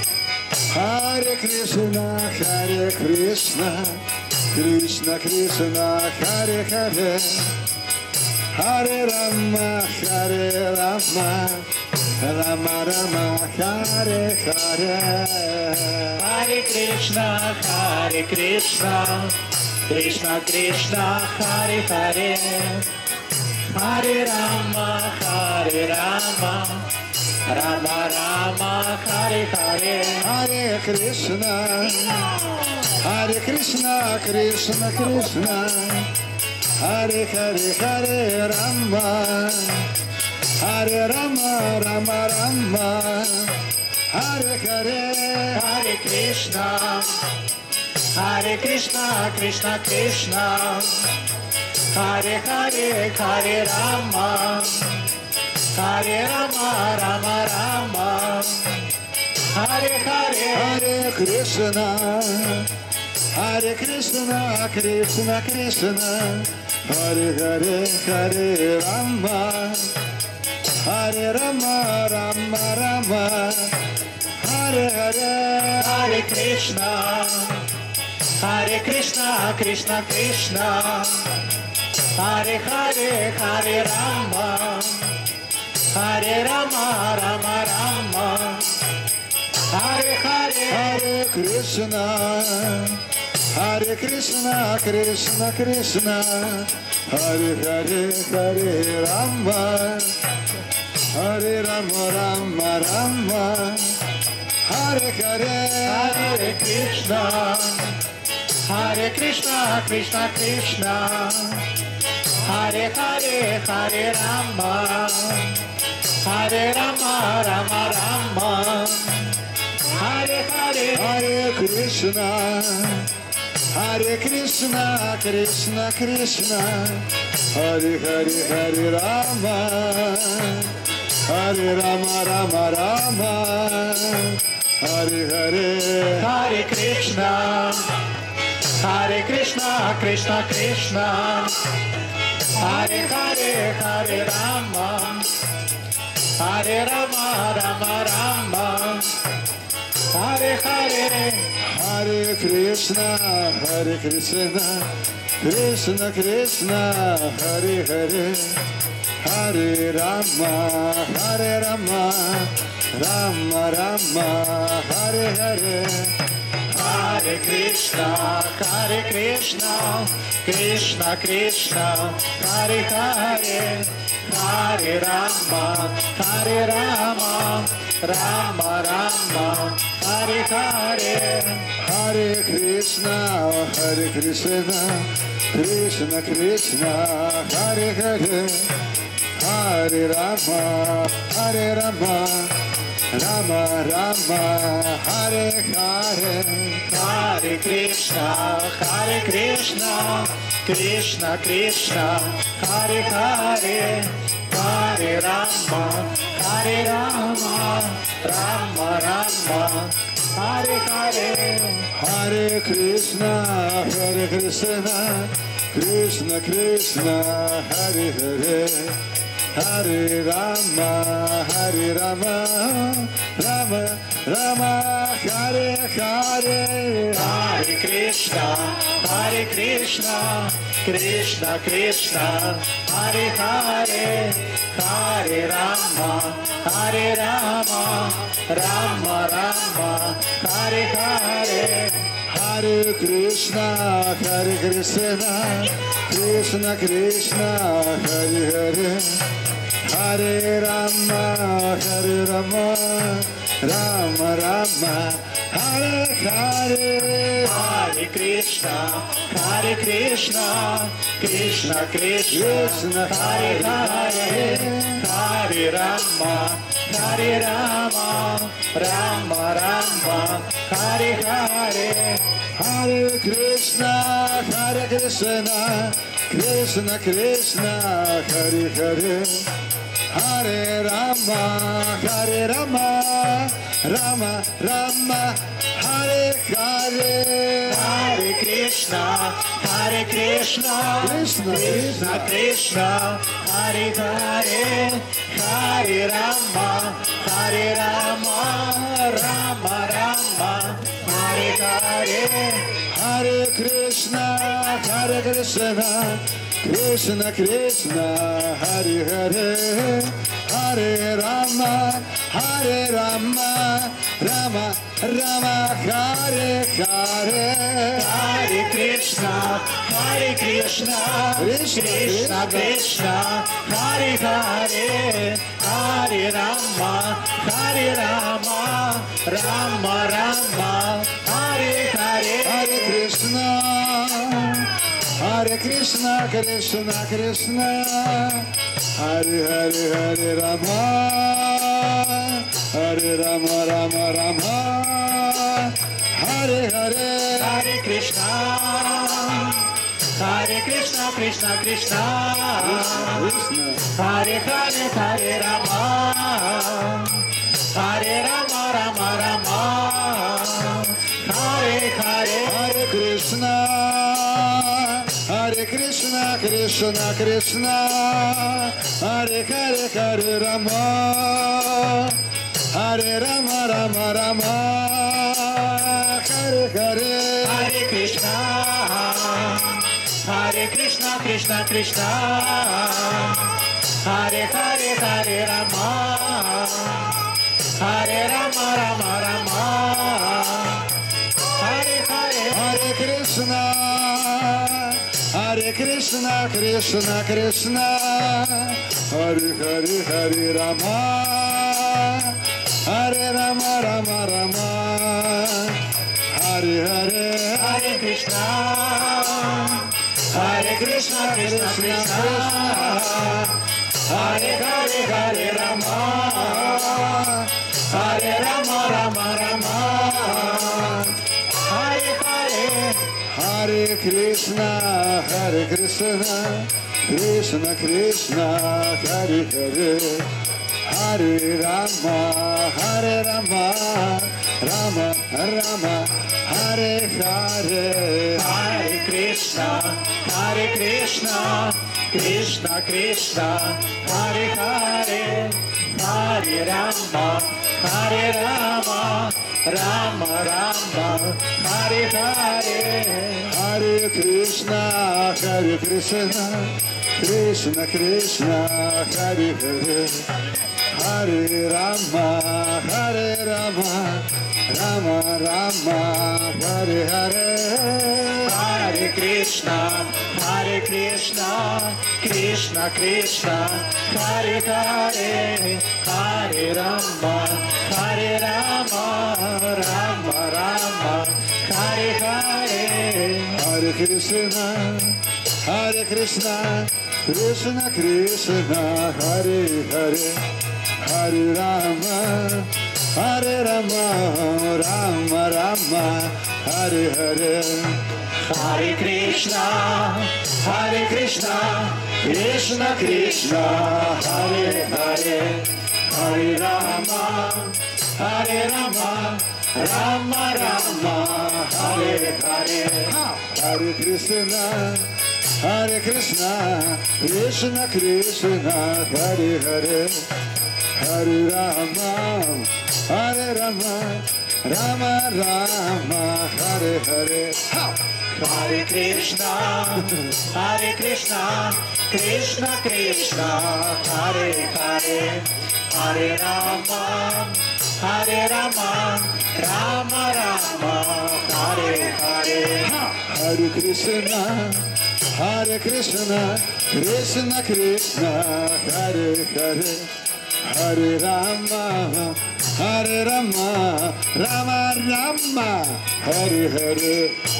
Hare Krishna Hare Krishna Krishna Krishna Hare Hare Hare Rama Hare Rama Rama Rama Hare Hare
Hare Krishna, Hare Krishna, Krishna Krishna, Hare Hare, Hare Rama, Hare Rama, Rama Rama, Hare Hare,
Hare Krishna Hare Krishna Krishna Krishna Hare Hare Hare Rama Hare Rama Rama Rama Hare Hare
Hare Krishna, Hare Krishna, Krishna Krishna, Hare Hare, Hare Rama, Hare Rama, Rama Rama, Hare Hare,
Hare Krishna Hare Krishna Krishna Krishna Hare Hare Hare Rama Hare Rama Rama Rama Hare Hare
Hare Krishna, Hare Krishna, Krishna Krishna, Hare Hare, Hare Rama, Hare Rama, Rama Rama, Hare Hare,
Hare Krishna Hare Krishna Krishna Krishna Hare Hare Hare Rama Hare Rama Rama Rama Hare Hare
Hare Krishna, Hare Krishna, Krishna Krishna, Hare Hare, Hare Rama, Hare Rama, Rama Rama, Hare Hare,
Hare Krishna Hare Krishna Krishna Krishna Hare Hare Hare Rama Hare Rama Rama Rama Hare Hare
Hare Krishna, Hare Krishna, Krishna Krishna, Hare Hare, Hare Rama, Hare Rama, Rama Rama, Hare Hare,
Hare Krishna Hare Krishna Krishna Krishna Hare Hare Hare Rama Hare Rama Rama Rama Hare Hare
Hare Krishna, Hare Krishna, Krishna Krishna, Hare Hare, Hare Rama, Hare Rama, Rama Rama, Hare Hare,
Hare Krishna Hare Krishna Krishna Krishna Hare Hare Hare Rama Hare Rama Rama Rama Hare Hare
Hare Krishna, Hare Krishna, Krishna Krishna, Hare Hare, Hare Rama, Hare Rama, Rama Rama, Hare Hare,
Hare Krishna Hare Krishna Krishna Krishna Hare Hare Hare Rama Hare Rama Rama Rama Hare Hare
Hare Krishna, Hare Krishna, Krishna Krishna, Hare Hare, Hare Rama, Hare Rama, Rama Rama, Hare Hare,
Hare Krishna Hare Krishna Krishna Krishna Hare Hare Hare Rama Hare Rama Rama Rama Hare Hare
Hare Krishna, Hare Krishna, Krishna Krishna, Hare Hare, Hare Rama, Hare Rama, Rama Rama, Hare Hare,
Hare Krishna Hare Krishna Krishna Krishna Hare Hare Hare Rama, Hare Rama, Rama Rama, Hare Hare.
Hare Krishna, Hare Krishna,
Krishna,
Krishna Krishna, Hare Hare, Hare Rama, Hare Rama, Rama Rama, Hare Hare.
Hare Krishna, Hare Krishna, Krishna Krishna, Hare Hare, Hare Rama, Hare Rama, Rama Rama, Hare Hare.
Hare Krishna, Hare Krishna, Krishna Krishna, Hare Hare, Hare Rama, Hare Rama, Rama Rama, Hare Hare.
Hare Krishna, Hare Krishna, Krishna Krishna, Hare Hare, Hare Rama, Hare Rama, Rama Rama, Hare Hare.
Hare Krishna, Hare Krishna, Krishna Krishna,
Krishna,
Hare Hare, Hare Rama, Hare Rama, Rama Rama, Hare Hare.
Hare Krishna, Hare Krishna, Krishna Krishna, Hare Hare, Hare Rama, Hare Rama, Rama Rama, Hare Hare.
Hare Krishna, Hare Krishna, Krishna Krishna, Hare Hare, Hare Rama, Hare Rama, Rama Rama, Hare Hare.
Hare Krishna, Hare Krishna, Krishna Krishna, Hare Hare, Hare Rama, Hare Rama, Rama Rama, Hare Hare.
Hare Krishna, Hare Krishna, Krishna Krishna, Hare Hare, Hare Rama, Hare Rama, Rama Rama, Hare Hare.
Hare Krishna, Hare Krishna, Krishna Krishna, Hare Hare, Hare Rama, Hare Rama, Rama Rama, Hare Hare.
Hare Krishna, Hare Krishna, Krishna Krishna, Hare Hare, Hare Rama, Hare Rama, Rama Rama, Hare Hare.
Hare Krishna, Hare Krishna, Krishna Krishna, Hare Hare, Hare Rama, Hare Rama, Rama Rama, Hare Hare.
Hare Krishna, Hare Krishna, Krishna Krishna, Hare Hare, Hare Rama, Hare Rama, Rama Rama, Hare Hare.
Hare Krishna, Hare Krishna, Krishna Krishna, Hare Hare, Hare Rama, Hare Rama, Rama Rama, Hare Hare.
Hare Krishna, Hare Krishna, Krishna Krishna, Hare Hare, Hare Rama, Hare Rama, Rama Rama, Hare Hare.
Hare Krishna, Hare Krishna, Krishna Krishna, Hare Hare, Hare Rama, Hare Rama, Rama Rama, Hare Hare.
Hare Krishna, Hare Krishna, Krishna Krishna, Hare Hare, Hare Rama, Hare Rama, Rama Rama, Hare Hare.
Hare Krishna, Hare Krishna, Krishna Krishna, Hare Hare, Hare Rama, Hare Rama, Rama Rama, Hare Hare.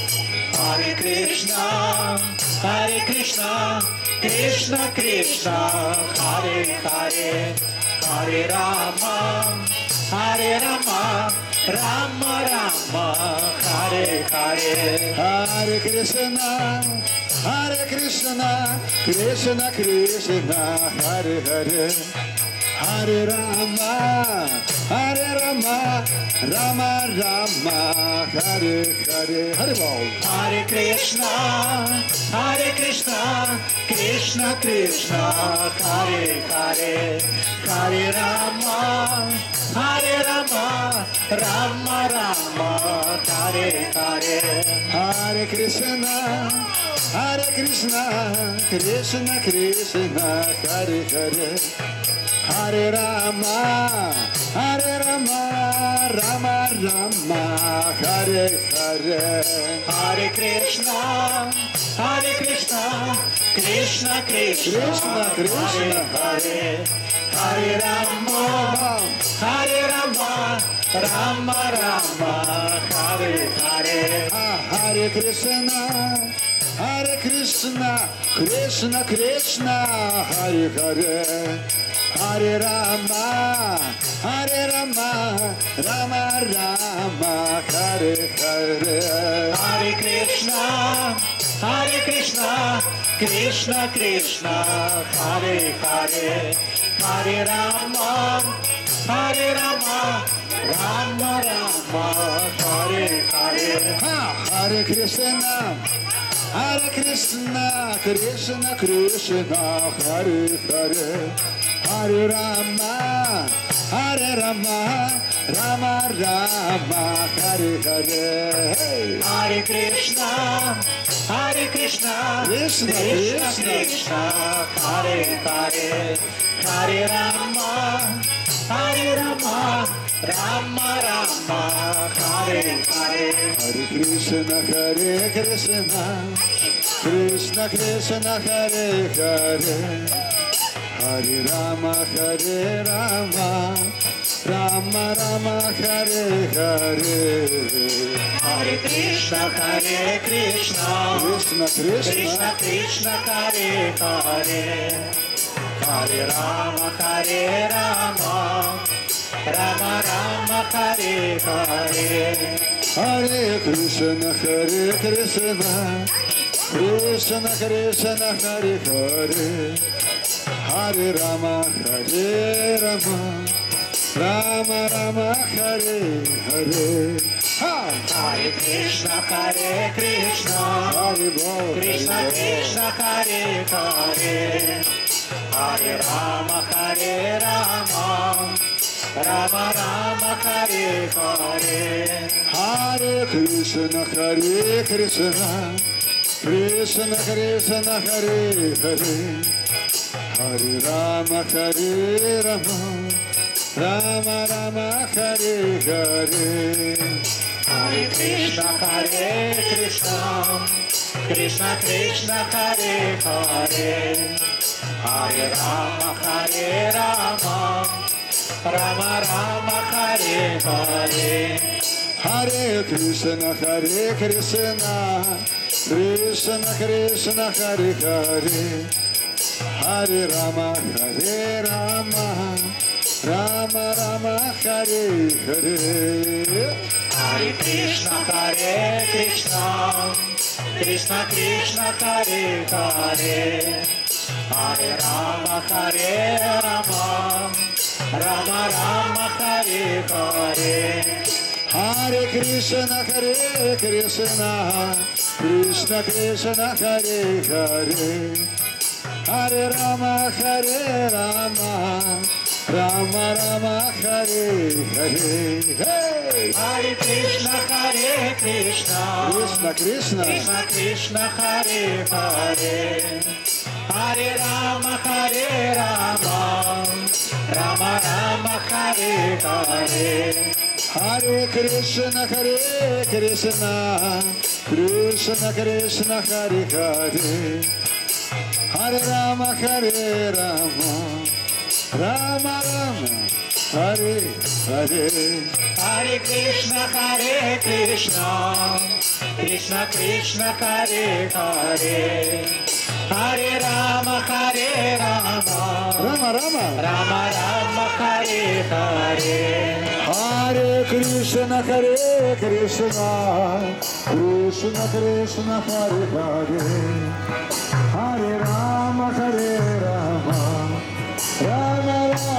Hare Krishna, Hare Krishna, Krishna Krishna, Hare Hare, Hare Rama, Hare Rama, Rama Rama, Hare Hare.
Hare Krishna, Hare Krishna, Krishna Krishna, Hare Hare, Харе Рама, Харе Рама, Рама Рама, Харе Харе, Харе Бол.
Харе Кришна, Харе Кришна, Кришна Кришна, Харе Харе, Харе Рама, Харе Рама, Рама Рама, Харе Харе.
Харе Кришна, Харе Кришна, Кришна Кришна, Харе Харе. Харе Рама, Харе Рама, Рама Рама, Харе Харе.
Харе Кришна, Харе Кришна, Кришна Кришна,
Кришна, Кришна,
Харе, Харе Рама, Харе Рама, Рама Рама, Харе Харе.
А, Харе Кришна, Харе Кришна, Кришна Кришна, Харе Харе. Харе Рама, Харе Рама, Рама Рама, Харе Харе.
Харе Кришна, Харе Кришна, Кришна Кришна, Харе Харе, Харе Рама, Харе Рама, Рама Рама, Харе Харе.
А, Харе Кришна, Харе Кришна, Кришна Кришна, Харе Харе. Харе Рама, Харе Рама, Рама Рама, Харе Харе.
Харе Кришна, Харе Кришна,
Кришна,
Кришна
Кришна.
Кришна, Харе Харе, Харе Рама, Харе Рама, Рама Рама, Харе Харе.
Харе Кришна, Харе Кришна, Кришна Кришна, Харе Харе. Харе Рама, Харе Рама, Рама Рама, Харе Харе.
Харе Кришна, Харе Кришна,
Кришна,
Кришна
Кришна,
Кришна, Харе Харе. Харе Рама, Харе Рама, Рама Рама, Харе Харе.
Харе Кришна, Харе Кришна, Кришна Кришна, Харе Харе. Харе Рама, Харе Рама, Рама Рама, Харе Харе. Ха!
Харе Кришна, Харе Кришна,
Харе Бол,
Кришна
Харе Бол.
Кришна, Харе Харе. Харе Рама, Харе Рама, Рама Рама, Харе Харе.
Харе Кришна, Харе Кришна, Кришна Кришна, Харе Харе. Харе Рама, Харе Рама, Рама Рама, Харе Харе.
Харе Кришна, Харе Кришна, Кришна Кришна, Харе Харе. Харе Рама, Харе Рама, Рама Рама, Харе Харе.
Харе Кришна, Харе Кришна, Кришна Кришна, Харе Харе. Харе Рама, Харе Рама, Рама Рама, Харе Харе.
Харе Кришна, Харе Кришна, Кришна Кришна, Харе Харе. Харе Рама, Харе Рама, Рама Рама, Харе Харе.
Харе Кришна, Харе Кришна, Кришна Кришна, Харе Харе. Харе Рама, Харе Рама, Рама Рама, Харе Харе. Hey!
Харе Кришна, Харе Кришна,
Кришна, Кришна.
Кришна Кришна, Харе Харе. Харе Рама, Харе Рама, Рама Рама, Харе Харе.
Харе Кришна, Харе Кришна, Кришна Кришна, Харе Харе. Харе Рама, Харе Рама, Рама Рама, Харе Харе.
Харе Кришна, Харе Кришна, Кришна Кришна, Харе Харе. Харе Рама, Харе Рама,
Рама Рама.
Рама Рама, Харе Харе.
Харе Кришна, Харе Кришна, Кришна Кришна, Харе Харе. Харе Рама, Харе Рама, Рама Рама,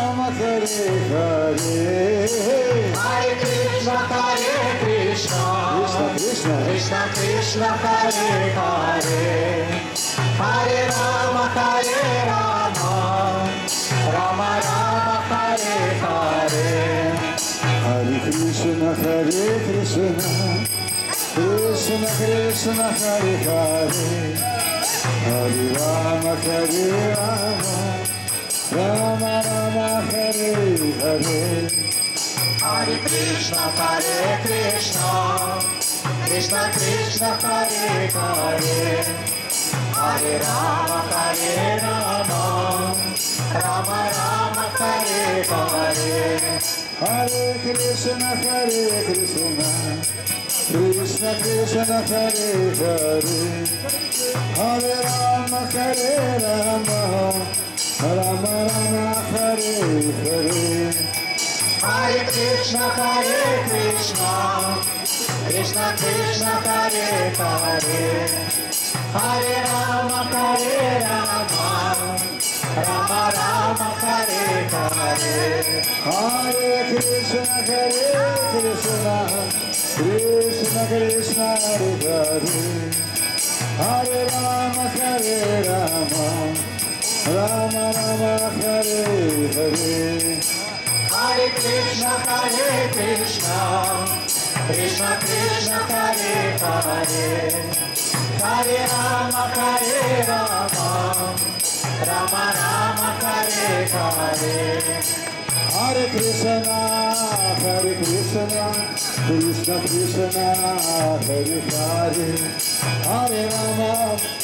Hare Hare.
Hare Krishna, Hare Krishna,
Krishna Krishna,
Krishna Krishna, Hare Hare, Hare Rama, Hare Rama, Rama Rama, Hare Hare.
Hare Krishna, Hare Krishna, Krishna Krishna, Hare Hare, Hare Rama, Hare Rama, Rama Rama, Hare Hare.
Hare Krishna, Hare Krishna, Krishna Krishna, Hare Hare, Hare Rama, Hare Rama, Rama Rama, Hare Hare.
Hare Krishna, Hare Krishna, Krishna Krishna, Hare Hare, Hare Rama, Hare Rama, Rama Rama, Hare Hare.
Hare Krishna, Hare Krishna, Krishna Krishna, Hare Hare, Hare Rama, Hare Rama, Rama Rama, Hare Hare.
Hare Krishna, Hare Krishna, Krishna Krishna, Hare Hare, Hare Rama, Hare Rama, Rama Rama, Hare Hare.
Hare Krishna, Hare Krishna, Krishna Krishna, Hare Hare, Hare Rama, Hare Rama, Rama Rama, Hare Hare.
Hare Krishna, Hare Krishna, Krishna Krishna, Hare Hare, Hare Rama,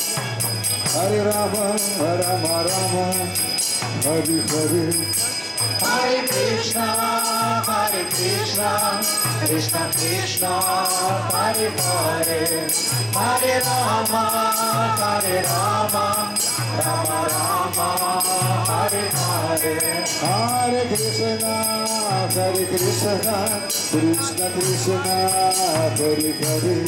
Hare Rama, Rama Rama, Hare Hare.
Hare Krishna, Hare Krishna, Krishna Krishna, Hare Hare, Hare Rama, Hare Rama, Rama Rama, Hare Hare.
Hare Krishna, Hare Krishna, Krishna Krishna, Hare Hare,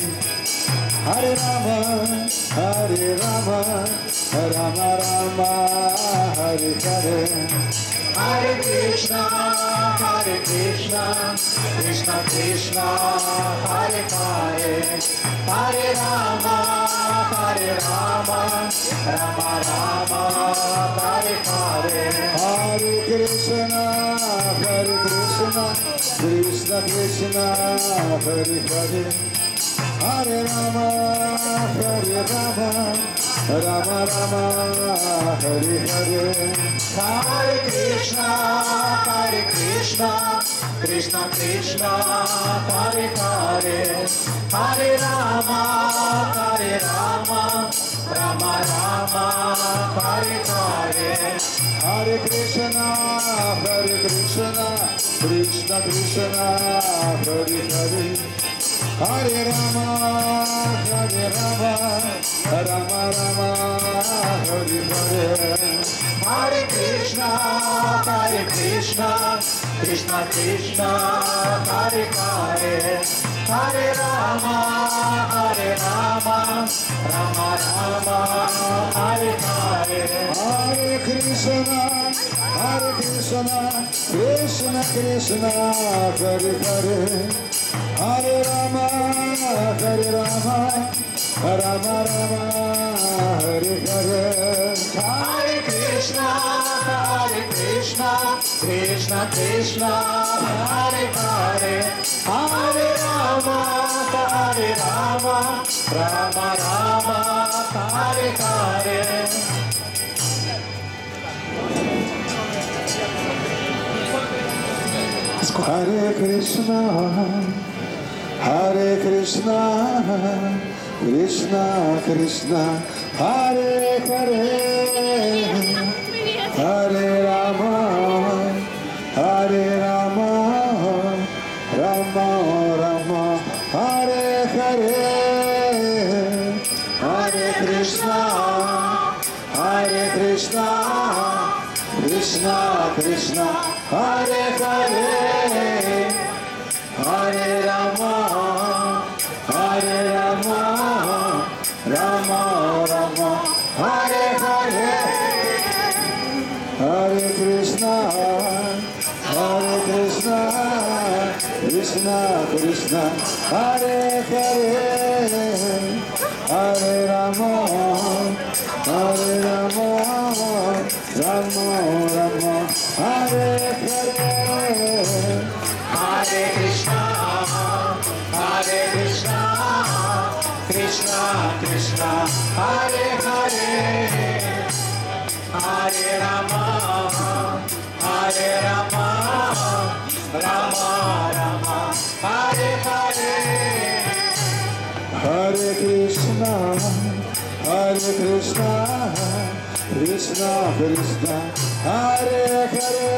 Hare Rama, Hare Rama, Rama Rama, Hare Hare.
Hare Krishna, Hare Krishna, Krishna Krishna, Hare Hare, Hare Rama, Hare Rama, Rama Rama, Hare Hare.
Hare Krishna, Hare Krishna, Krishna Krishna, Hare Hare, Hare Rama, Hare Rama, Rama Rama, Hare Hare.
Hare Krishna, Hare Krishna, Krishna Krishna, Hare Hare, Hare Rama, Hare Rama, Rama Rama, Hare Hare.
Hare Krishna, Hare Krishna, Krishna Krishna, Hare Hare, Hare Rama, Hare Rama, Rama Rama, Hare Hare.
Hare Krishna, Hare Krishna, Krishna Krishna, Hare Hare, Hare Rama, Hare Rama, Rama Rama, Hare Hare.
Hare Krishna, Hare Krishna, Krishna Krishna, Hare Hare, Hare Rama, Hare Rama, Rama Rama, Hare Hare.
Hare Krishna, Hare Krishna, Krishna Krishna, Hare Hare, Hare Rama, Hare Rama, Rama Rama, Hare Hare.
Hare Krishna, Hare Krishna, Krishna Krishna, Hare Hare, Hare Rama, Hare Rama, Rama Rama, Hare Hare, Hare Krishna, Hare Krishna, Krishna Krishna, Hare Hare, Hare Rama, Hare Rama, Rama Rama, Hare Hare, Hare Krishna, Krishna, Hare Hare, Hare Rama, Hare Rama, Rama Rama, Hare Hare.
Hare Krishna, Hare Krishna, Krishna Krishna, Hare Hare, Hare Rama, Hare Rama, Rama Rama, Hare Hare.
Hare Krishna, Hare Krishna, Krishna Krishna, Hare Hare,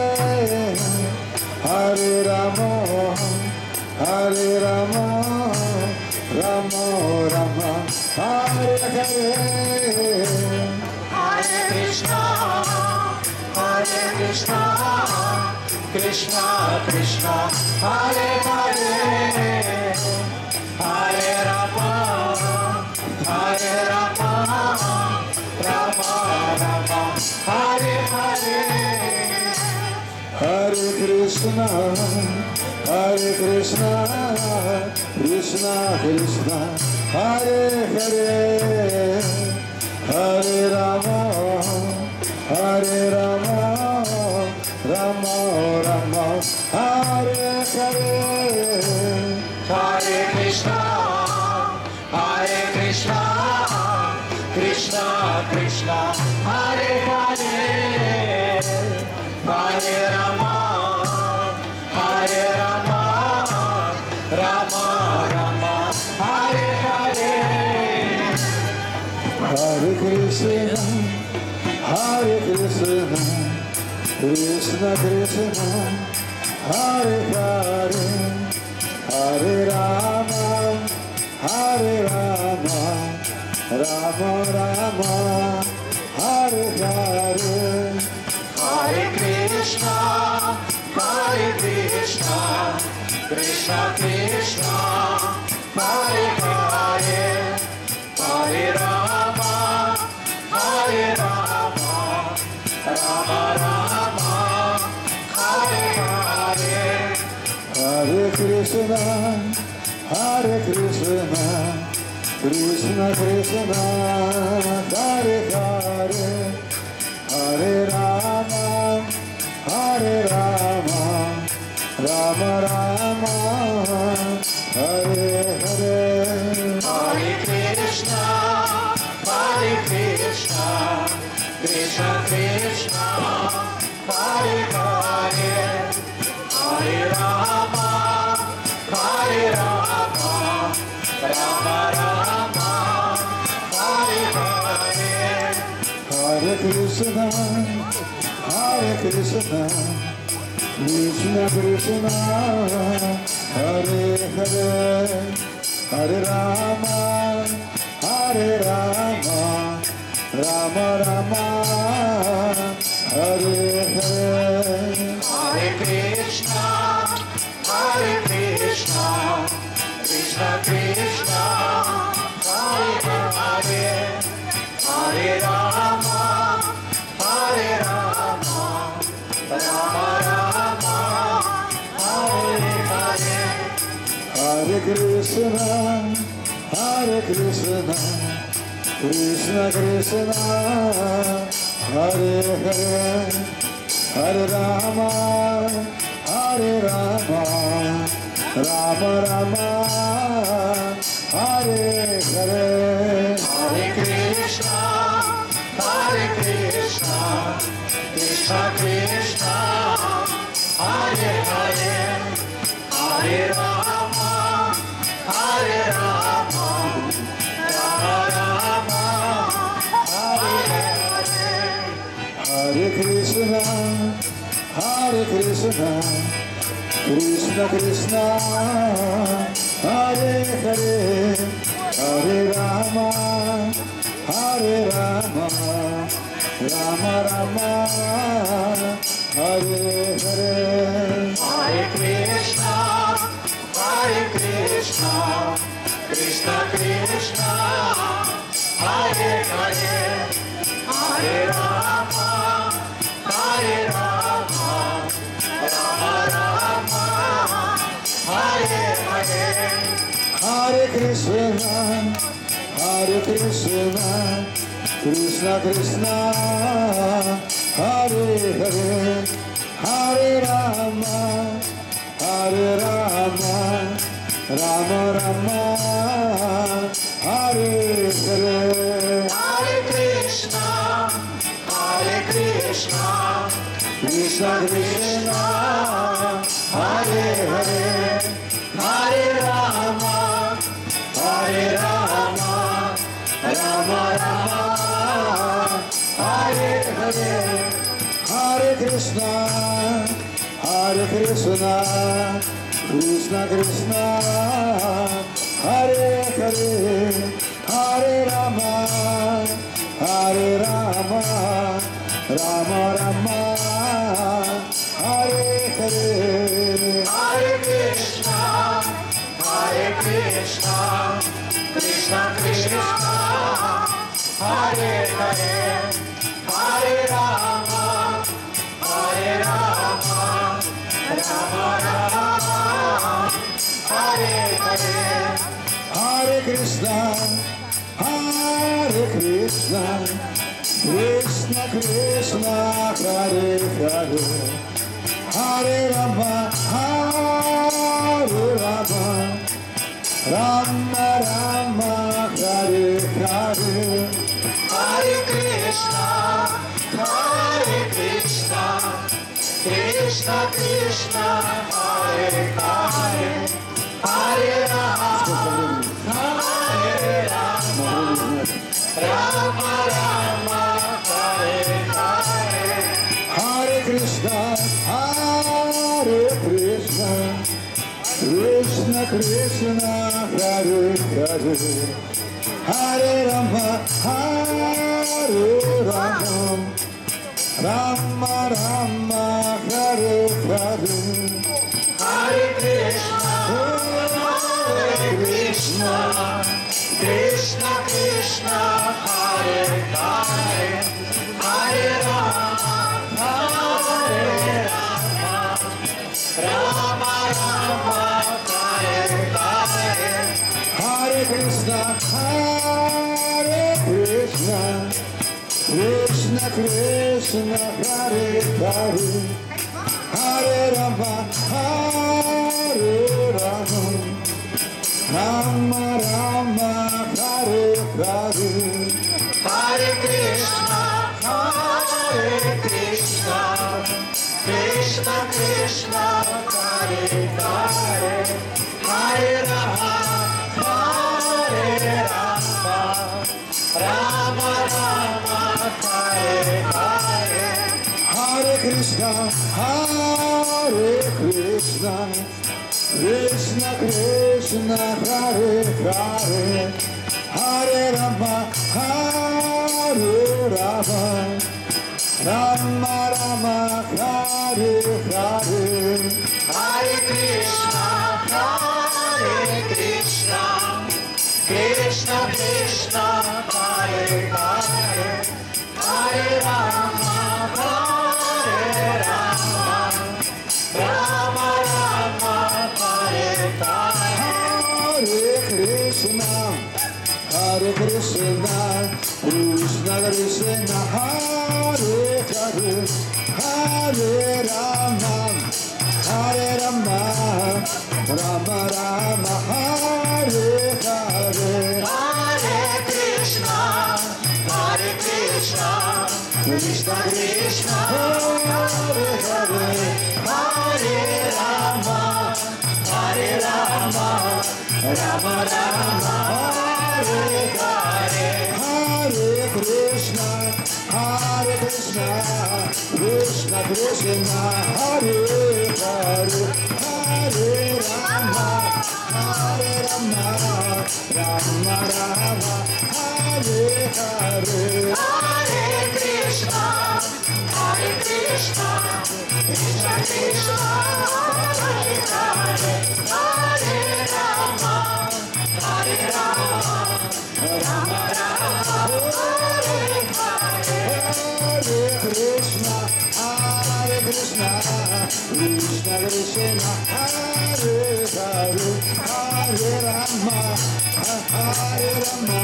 Hare Rama, Hare Rama, Rama Rama, Hare Hare.
Hare Krishna, Hare Krishna, Krishna Krishna, Hare Hare, Hare Rama, Hare Rama, Rama Rama, Hare Hare.
Hare Krishna, Hare Krishna, Krishna Krishna, Hare Hare, Hare Rama, Hare Rama, Rama Rama, Hare Hare.
Hare Krishna, Hare Krishna, Krishna Krishna, Hare Hare, Hare Rama, Hare Rama, Rama Rama, Hare Hare.
Hare Krishna, Hare Krishna, Krishna Krishna, Hare Hare, Hare Rama, Hare Rama, Rama Rama, Hare Hare.
Hare Krishna, Hare Krishna, Krishna Krishna, Hare Hare, Hare Rama, Hare Rama, Rama Rama, Hare Hare.
Hare Krishna, Hare Krishna, Krishna Krishna, Hare Hare, Hare Rama, Hare Rama, Rama Rama, Hare Hare.
Hare Krishna, Hare Krishna, Krishna Krishna, Hare Hare, Hare Rama, Hare Rama, Rama Rama, Hare Hare.
Hare Krishna, Hare Krishna, Krishna Krishna, Hare Hare, Hare Rama, Hare Rama, Rama Rama, Hare Hare.
Hare Krishna, Hare Krishna, Krishna Krishna, Hare Hare, Hare Rama, Hare Rama, Rama Rama, Hare Hare.
Hare Krishna, Hare Krishna, Krishna Krishna, Hare Hare, Hare Rama, Hare Rama, Rama Rama, Hare Hare.
Hare Krishna, Hare Krishna, Krishna Krishna, Hare Hare, Hare Rama, Hare Rama, Rama Rama, Hare Hare.
Hare Krishna, Hare Krishna, Krishna Krishna, Hare Hare, Hare Rama, Hare Rama, Rama Rama, Hare Hare.
Hare Krishna, Hare Krishna, Krishna Krishna, Hare Hare, Hare Rama, Hare Rama, Rama Rama, Hare Hare.
Hare Krishna, Hare Krishna, Krishna Krishna, Hare Hare, Hare Rama, Hare Rama, Rama Rama, Hare Hare.
Hare Krishna, Hare Krishna,
Krishna Krishna,
Hare Hare, Hare Rama, Hare Rama, Rama Rama, Hare Hare.
Hare Krishna, Hare Krishna, Krishna Krishna, Hare Hare, Hare Rama, Hare Rama, Rama Rama, Hare Hare.
Hare Krishna, Hare Krishna, Krishna Krishna, Hare Hare, Hare Rama, Hare Rama, Rama Rama, Hare Hare.
Hare Krishna, Hare Krishna, Krishna Krishna, Hare Hare, Hare Rama, Hare Rama, Rama Rama, Hare Hare.
Hare Krishna, Hare Krishna, Krishna Krishna, Hare Hare, Hare Rama, Hare Rama, Rama Rama, Hare Hare.
Hare Krishna, Hare Krishna, Krishna Krishna, Hare Hare, Hare Rama, Hare Rama, Rama Rama, Hare Hare.
Hare Krishna, Hare Krishna, Krishna Krishna, Hare Hare, Hare Rama, Hare Rama, Rama Rama, Hare Hare.
Hare Krishna, Hare Krishna, Krishna Krishna, Hare Hare, Hare Rama, Hare Rama, Rama Rama, Hare Hare.
Hare Krishna, Hare Krishna, Krishna Krishna, Hare Hare, Hare Rama, Hare Rama, Rama Rama, Hare Hare.
Hare Krishna, Hare Krishna, Krishna Krishna, Hare Hare, Hare Rama, Hare Rama, Rama Rama, Hare Hare.
Hare Krishna, Hare Krishna, Krishna Krishna, Hare Hare, Hare Rama, Hare Rama, Rama Rama, Hare Hare.
Hare Krishna, Hare Krishna, Krishna Krishna, Hare Hare, Hare Rama, Hare Rama, Rama Rama, Hare Hare.
Hare Krishna, Hare Krishna, Krishna Krishna, Hare Hare, Hare Rama, Hare Rama, Rama Rama, Hare Hare.
Hare Krishna, Hare Krishna, Krishna Krishna, Hare Hare, Hare Rama, Hare Rama, Rama Rama, Hare Hare.
Hare Krishna, Hare Krishna, Krishna Krishna, Hare Hare, Hare Rama, Hare Rama, Rama Rama, Hare Hare.
Hare Krishna, Hare Krishna, Krishna Krishna, Hare Hare, Hare Rama, Hare Rama,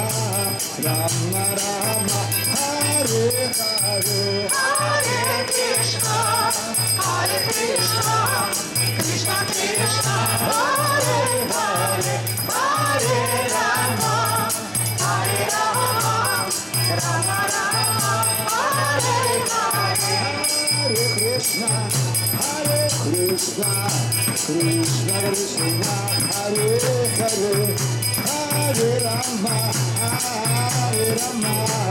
Rama Rama, Hare Hare.
Hare Krishna, Hare Krishna, Krishna Krishna, Hare Hare, Hare Rama, Hare Rama, Rama Rama, Hare Hare.
Hare Krishna, Hare Krishna, Krishna Krishna, Hare Hare, Hare Rama, Hare Rama,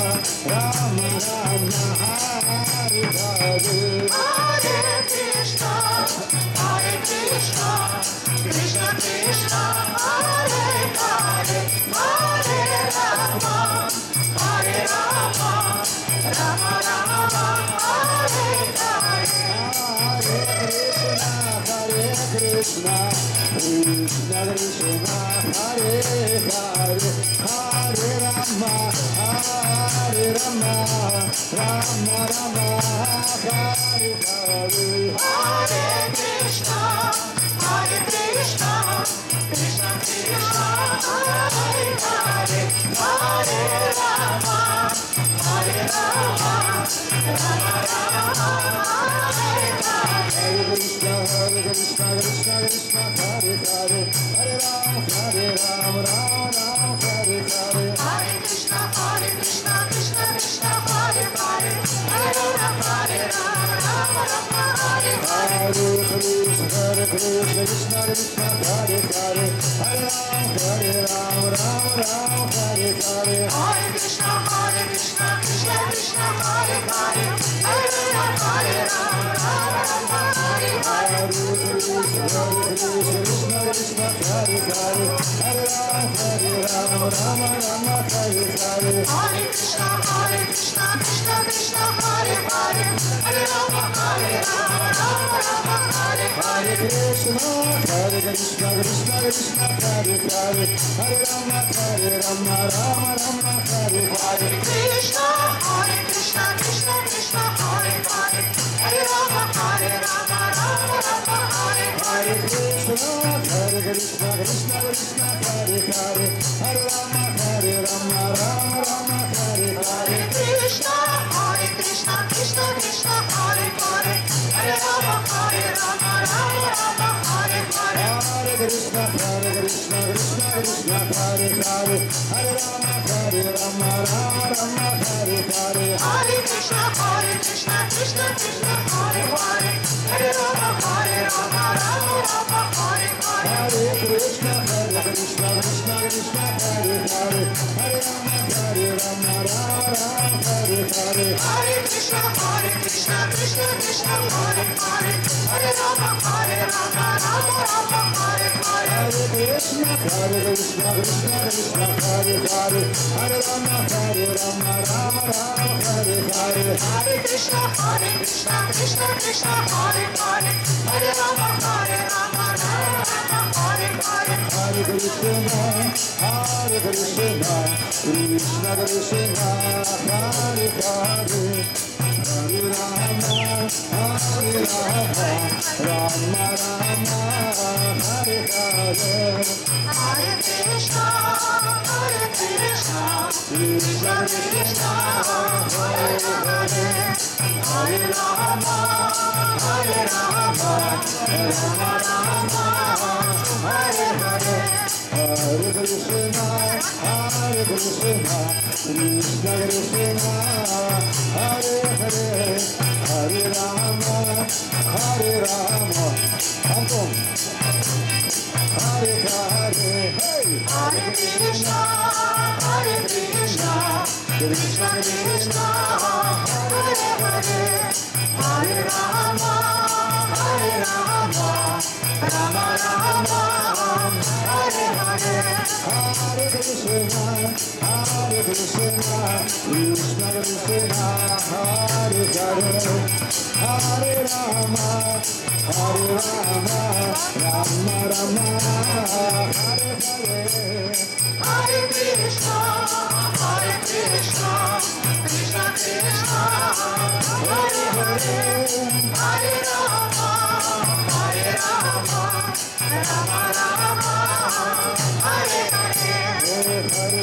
Rama Rama, Hare Hare.
Hare Krishna, Hare Krishna, Krishna Krishna, Hare Hare, Hare Rama, Hare Rama, Rama Rama, Hare Hare.
Hare Krishna, Hare Krishna, Krishna Krishna, Hare Hare, Hare Rama, Hare Rama, Rama Rama, Hare Hare.
Hare Krishna, Hare Krishna, Krishna Krishna, Hare Hare, Hare Rama, Hare Rama, Rama Rama, Hare Hare.
Hare Krishna, Hare Krishna, Krishna Krishna, Hare Hare, Hare Rama, Hare Rama, Rama Rama, Hare Hare.
Hare Krishna, Hare Krishna, Krishna Krishna, Hare Hare, Hare Rama, Hare Rama, Rama Rama, Hare Hare.
Hare Krishna, Hare Krishna, Krishna Krishna, Hare Hare, Hare Rama, Hare Rama, Rama Rama, Hare Hare.
Hare Krishna, Hare Krishna, Krishna Krishna, Hare Hare, Hare Rama, Hare Rama, Rama Rama, Hare Hare.
Hare Krishna, Hare Krishna, Krishna Krishna, Hare Hare, Hare Rama, Hare Rama, Rama Rama, Hare Hare.
Hare Krishna, Hare Krishna, Krishna Krishna, Hare Hare, Hare Rama, Hare Rama, Rama Rama, Hare Hare.
Hare Krishna, Hare Krishna, Krishna Krishna, Hare Hare, Hare Rama, Hare Rama, Rama Rama, Hare Hare.
Krishna, Hare Krishna, Krishna Krishna, Hare Hare, Hare Rama, Hare Rama, Rama Rama, Hare Hare.
Hare Krishna, Hare Krishna, Krishna Krishna, Hare Hare, Hare Rama, Hare Rama, Rama Rama, Hare Hare.
Krishna, Hare Krishna, Krishna Krishna, Hare Hare, Hare Rama, Hare Rama, Rama Rama, Hare Hare.
Hare Krishna, Hare Krishna, Krishna Krishna, Hare Hare, Hare Rama, Hare Rama, Rama Rama, Hare Hare.
Hare Krishna, Hare Krishna, Krishna Krishna, Hare Hare, Hare Rama, Hare Rama, Rama Rama, Hare Hare.
Hare Krishna, Hare Krishna, Krishna Krishna, Hare Hare, Hare Rama, Hare Rama, Rama Rama, Hare Hare.
Hare Krishna, Hare Krishna, Krishna Krishna, Hare Hare, Hare Rama, Hare Rama, Rama Rama, Hare Hare.
Hare Krishna, Hare Krishna, Krishna Krishna, Hare Hare, Hare Rama, Hare Rama, Rama Rama, Hare Hare.
Hare Krishna, Hare Krishna, Krishna Krishna, Hare Hare, Hare Rama, Hare Rama, Rama Rama, Hare Hare.
Hare Krishna, Hare Krishna, Krishna Krishna, Hare Hare, Hare Rama, Hare Rama, Rama Rama, Hare Hare.
Hare Krishna, Hare Krishna, Krishna Krishna, Hare Hare, Hare Rama, Hare Rama, Rama Rama, Hare Hare.
Hare Krishna, Hare Krishna, Krishna Krishna, Hare Hare, Hare Rama, Hare Rama, Anton, Hare Hare, hey,
Hare Krishna, Hare Krishna, Krishna Krishna, Hare Hare, Hare Rama, Hare Rama, Rama Rama, Hare Hare.
Hare Krishna, Hare Krishna, Krishna Krishna, Hare Hare, Hare Rama, Hare Rama, Rama Rama, Hare Hare.
Hare Krishna, Hare Krishna, Krishna Krishna, Hare Hare, Hare Rama, Hare Rama, Rama Rama, Hare Hare.
Hare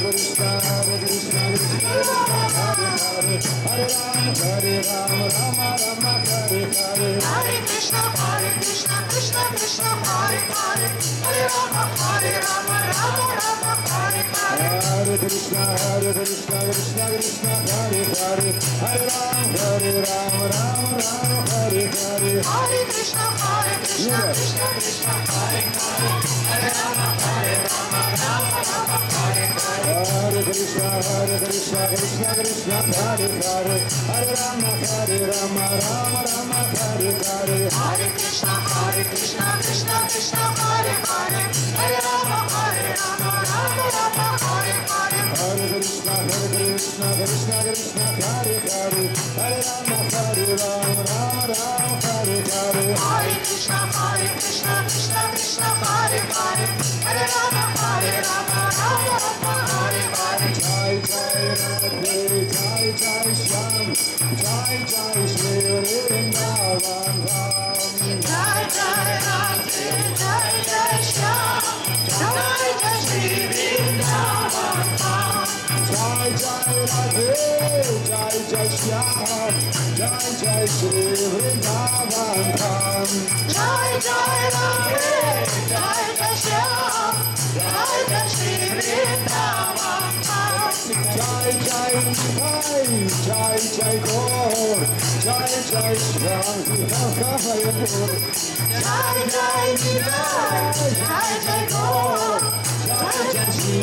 Krishna, Hare Krishna, Krishna Krishna, Hare Hare, Hare Rama, Hare Rama, Rama Rama, Hare Hare.
Hare Krishna, Hare Krishna, Krishna Krishna, Hare Hare, Hare Ram, Hare Ram, Ram Ram, Hare Hare.
Hare Krishna, Hare Krishna, Krishna Krishna, Hare Hare, Hare Rama, Hare Rama, Rama Rama, Hare Hare.
Hare Krishna, Hare Krishna, Krishna Krishna, Hare Hare, Hare Rama, Hare Rama, Rama Rama, Hare Hare.
Hare Krishna, Hare Krishna, Krishna Krishna, Hare Hare, Hare Rama, Hare Rama, Rama Rama, Hare Hare.
Hare Krishna, Hare Krishna, Krishna Krishna, Hare Hare, Hare Rama, Hare Rama, Rama Rama, Hare Hare.
Hare Krishna, Hare Krishna, Krishna Krishna, Hare Hare, Hare Rama, Hare Rama, Rama Rama, Hare Hare.
Jai Jai Radhe, Jai Jai Shyam, Jai Jai Shri Vrindavan Dham.
Jai Jai Radhe, Jai Jai Shyam, Jai Jai Shri Vrindavan Dham.
Jai Jai Radhe, Jai Jai Shyam, Jai Jai Shri Vrindavan Dham.
Jai Jai Radhe, Jai Jai Shyam, Jai Jai Shri Vrindavan Dham.
Jai Jai Nitai, Jai Jai Gaur, Jai Jai Shyam Mayapur.
Jai Jai Nitai, Jai Jai Gaur, Jai Jai Shri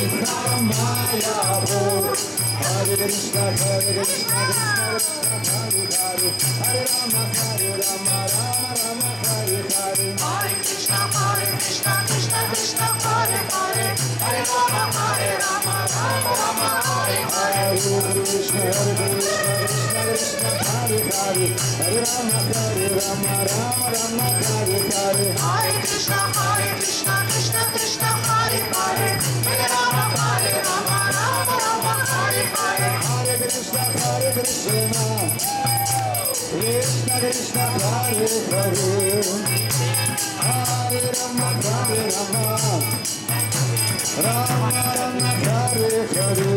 Mayapur. Hare Krishna, Hare Krishna, Krishna Krishna, Hare Hare, Hare Rama, Hare Rama, Rama Rama, Hare Hare.
Hare Krishna, Hare Krishna, Krishna Krishna, Hare Hare, Hare Rama, Hare Rama, Rama Rama, Hare Hare.
Hare Krishna, Hare Krishna, Krishna Krishna, Hare Hare, Hare Rama, Hare Rama, Rama Rama, Hare Hare.
Hare Krishna, Hare Krishna, Krishna Krishna, Hare Hare, Hare Rama, Hare Rama, Rama Rama, Hare Hare.
Hare Krishna, Hare Krishna, Krishna Krishna, Hare Hare, Hare Rama, Hare Rama, Rama Rama, Hare Hare.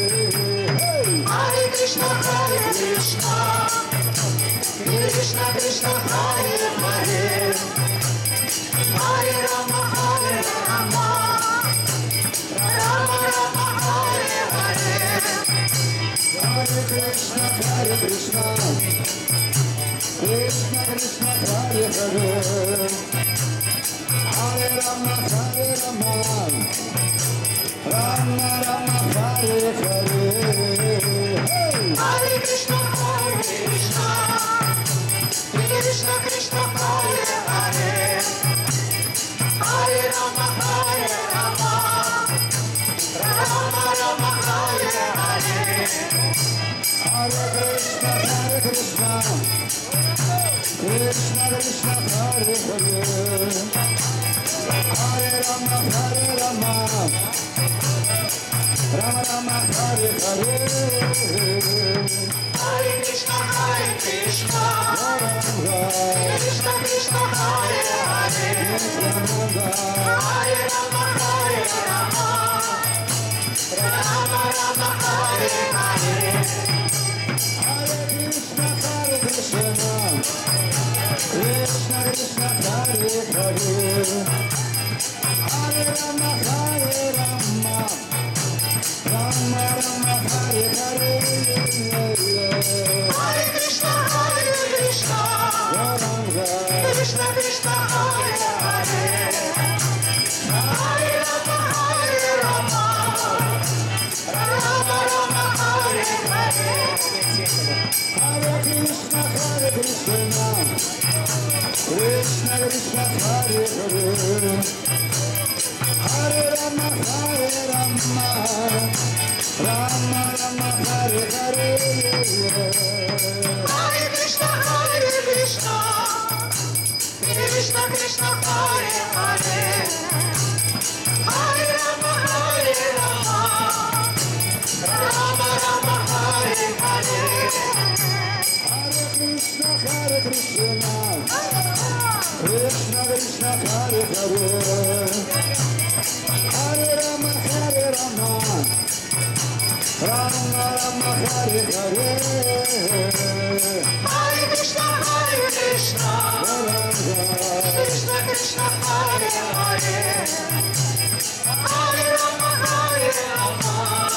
Hare Krishna, Hare Krishna, Krishna Krishna, Hare Hare, Hare Rama, Hare Rama, Rama Rama, Hare Hare.
Hare Krishna, Hare Krishna, Krishna Krishna, Hare Hare, Hare Rama, Hare Rama, Rama Rama, Hare Hare.
Hare Krishna, Hare Krishna, Krishna Krishna, Hare Hare, Hare Rama, Hare Rama, Rama Rama, Hare Hare.
Hare Krishna, Hare Krishna, Krishna Krishna, Hare Hare, Hare Rama, Hare Rama, Rama Rama, Hare Hare.
Hare Krishna, Hare Krishna, Krishna Krishna, Hare Hare, Hare Rama, Hare Rama, Rama Rama, Hare Hare.
Hare Krishna, Hare Krishna, Krishna Krishna, Hare Hare, Hare Rama, Hare Rama, Rama Rama, Hare Hare.
Hare Krishna, Hare Krishna, Krishna Krishna, Hare Hare, Hare Rama, Hare Rama, Rama Rama, Hare Hare.
Hare Krishna, Hare Krishna, Krishna Krishna, Hare Hare, Hare Rama, Hare Rama, Rama Rama, Hare Hare.
Hare Krishna, Hare Krishna, Krishna Krishna, Hare Hare, Hare Rama, Hare Rama, Rama Rama, Hare Hare.
Hare Krishna, Hare Krishna, Krishna Krishna, Hare Hare, Hare Rama, Hare Rama, Rama Rama Hare Hare
Hare Krishna, Hare Krishna, Krishna Krishna, Hare Hare, Hare Rama, Hare Rama,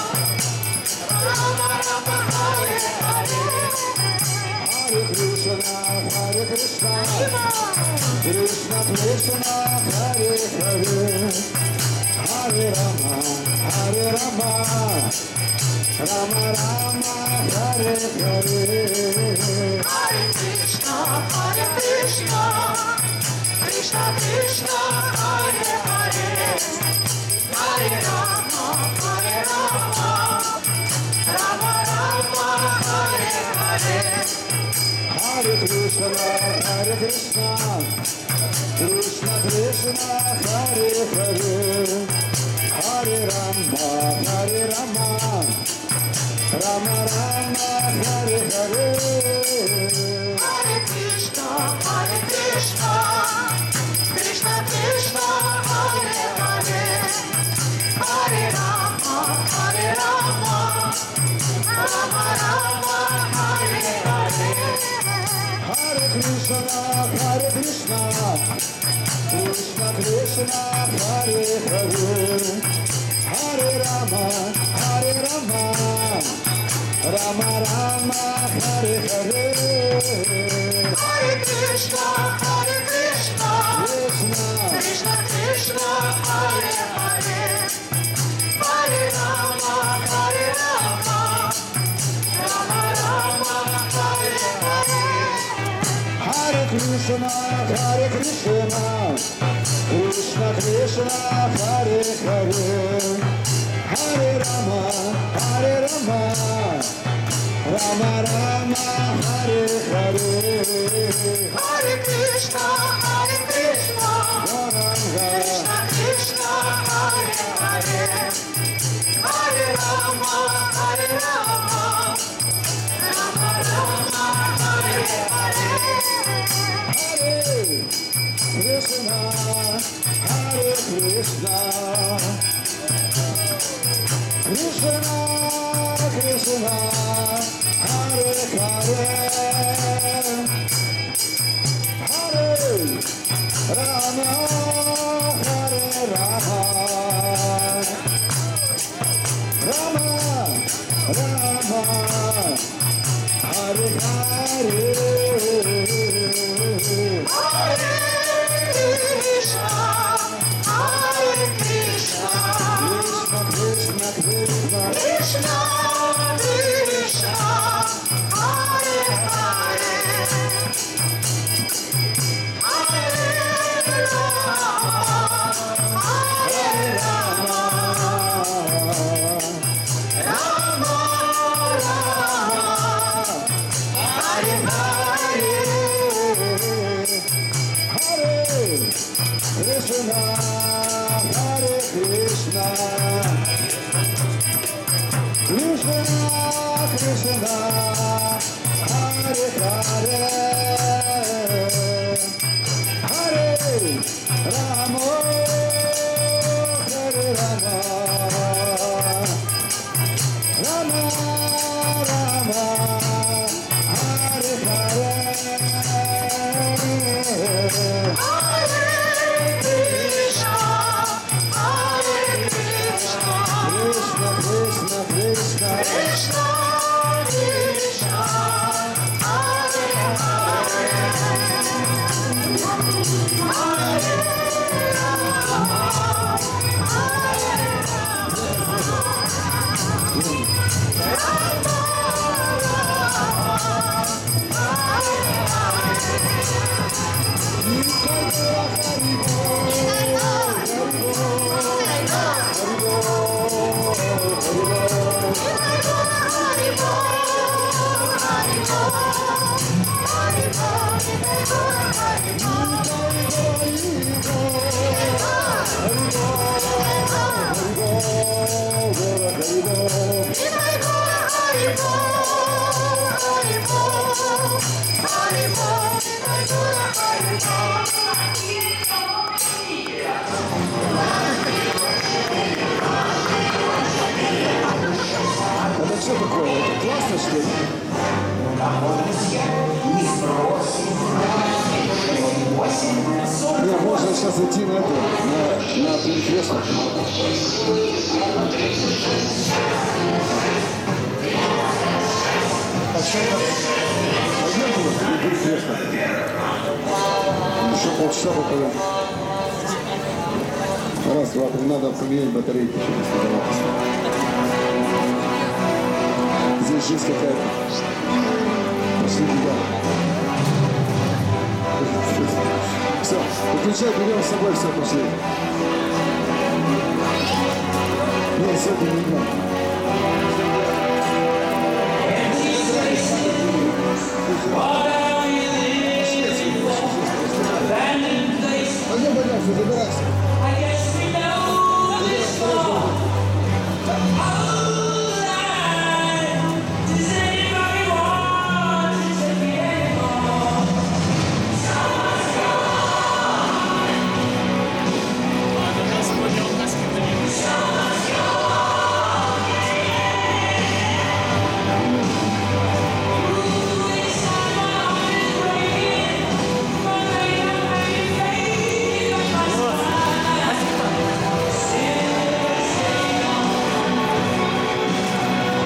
Rama Rama, Hare Hare,
Hare Krishna Hare Krishna Krishna Krishna Hare Hare Hare Rama Hare Rama Rama Rama Hare Hare
Hare Krishna, Hare Krishna, Krishna Krishna, Hare Hare, Hare Rama, Hare Rama, Rama Rama, Hare Hare,
Hare Krishna Hare Krishna Krishna Krishna Hare Hare Hare Rama Hare Rama Rama Rama Hare Hare
Hare Krishna, Hare Krishna, Krishna Krishna, Hare Hare, Hare Rama, Hare Rama, Rama Rama, Hare Hare.
Hare Krishna Hare Krishna Krishna Krishna Hare Hare Hare Rama Hare Rama Rama Rama Hare Hare
Hare Krishna, Hare Krishna,
Krishna
Krishna Krishna, Hare Hare, Hare Rama, Hare Rama, Rama Rama, Hare Hare.
Hare Krishna Hare Krishna Krishna Krishna Hare Hare Hare Rama Hare Rama Rama Rama Hare Hare
Hare Krishna, Hare Krishna,
Gauranga
Krishna Krishna, Hare Hare, Hare Rama, Hare Rama, Rama Rama, Hare Hare.
Hare Krishna Hare Krishna Krishna Krishna Hare Hare Hare Rama Hare Rama Rama Rama Hare Hare
Hare Krishna, Hare Krishna,
Krishna Krishna Krishna
Krishna Krishna, Hare Hare, Hare Rama, Hare Rama, Rama Rama, Hare Hare.
Hare Krishna Hare Krishna Krishna Krishna Hare Hare Hare Rama Hare Rama Rama Rama Hare Hare
Hare Krishna, Hare Krishna,
Krishna Krishna Krishna
Krishna Krishna, Hare Hare, Hare Rama, Hare Rama,
что такое? Это классно, что ли? Не, можно сейчас идти на это, на, на перекресток. А что это? Пойдем туда, на перекресток. Еще полчаса попадем. Раз, два, три, надо поменять батарейки. Здесь жизнь какая-то. Пошли туда. Все, выключай, берем с собой, все, пошли. Нет, сегодня не играем.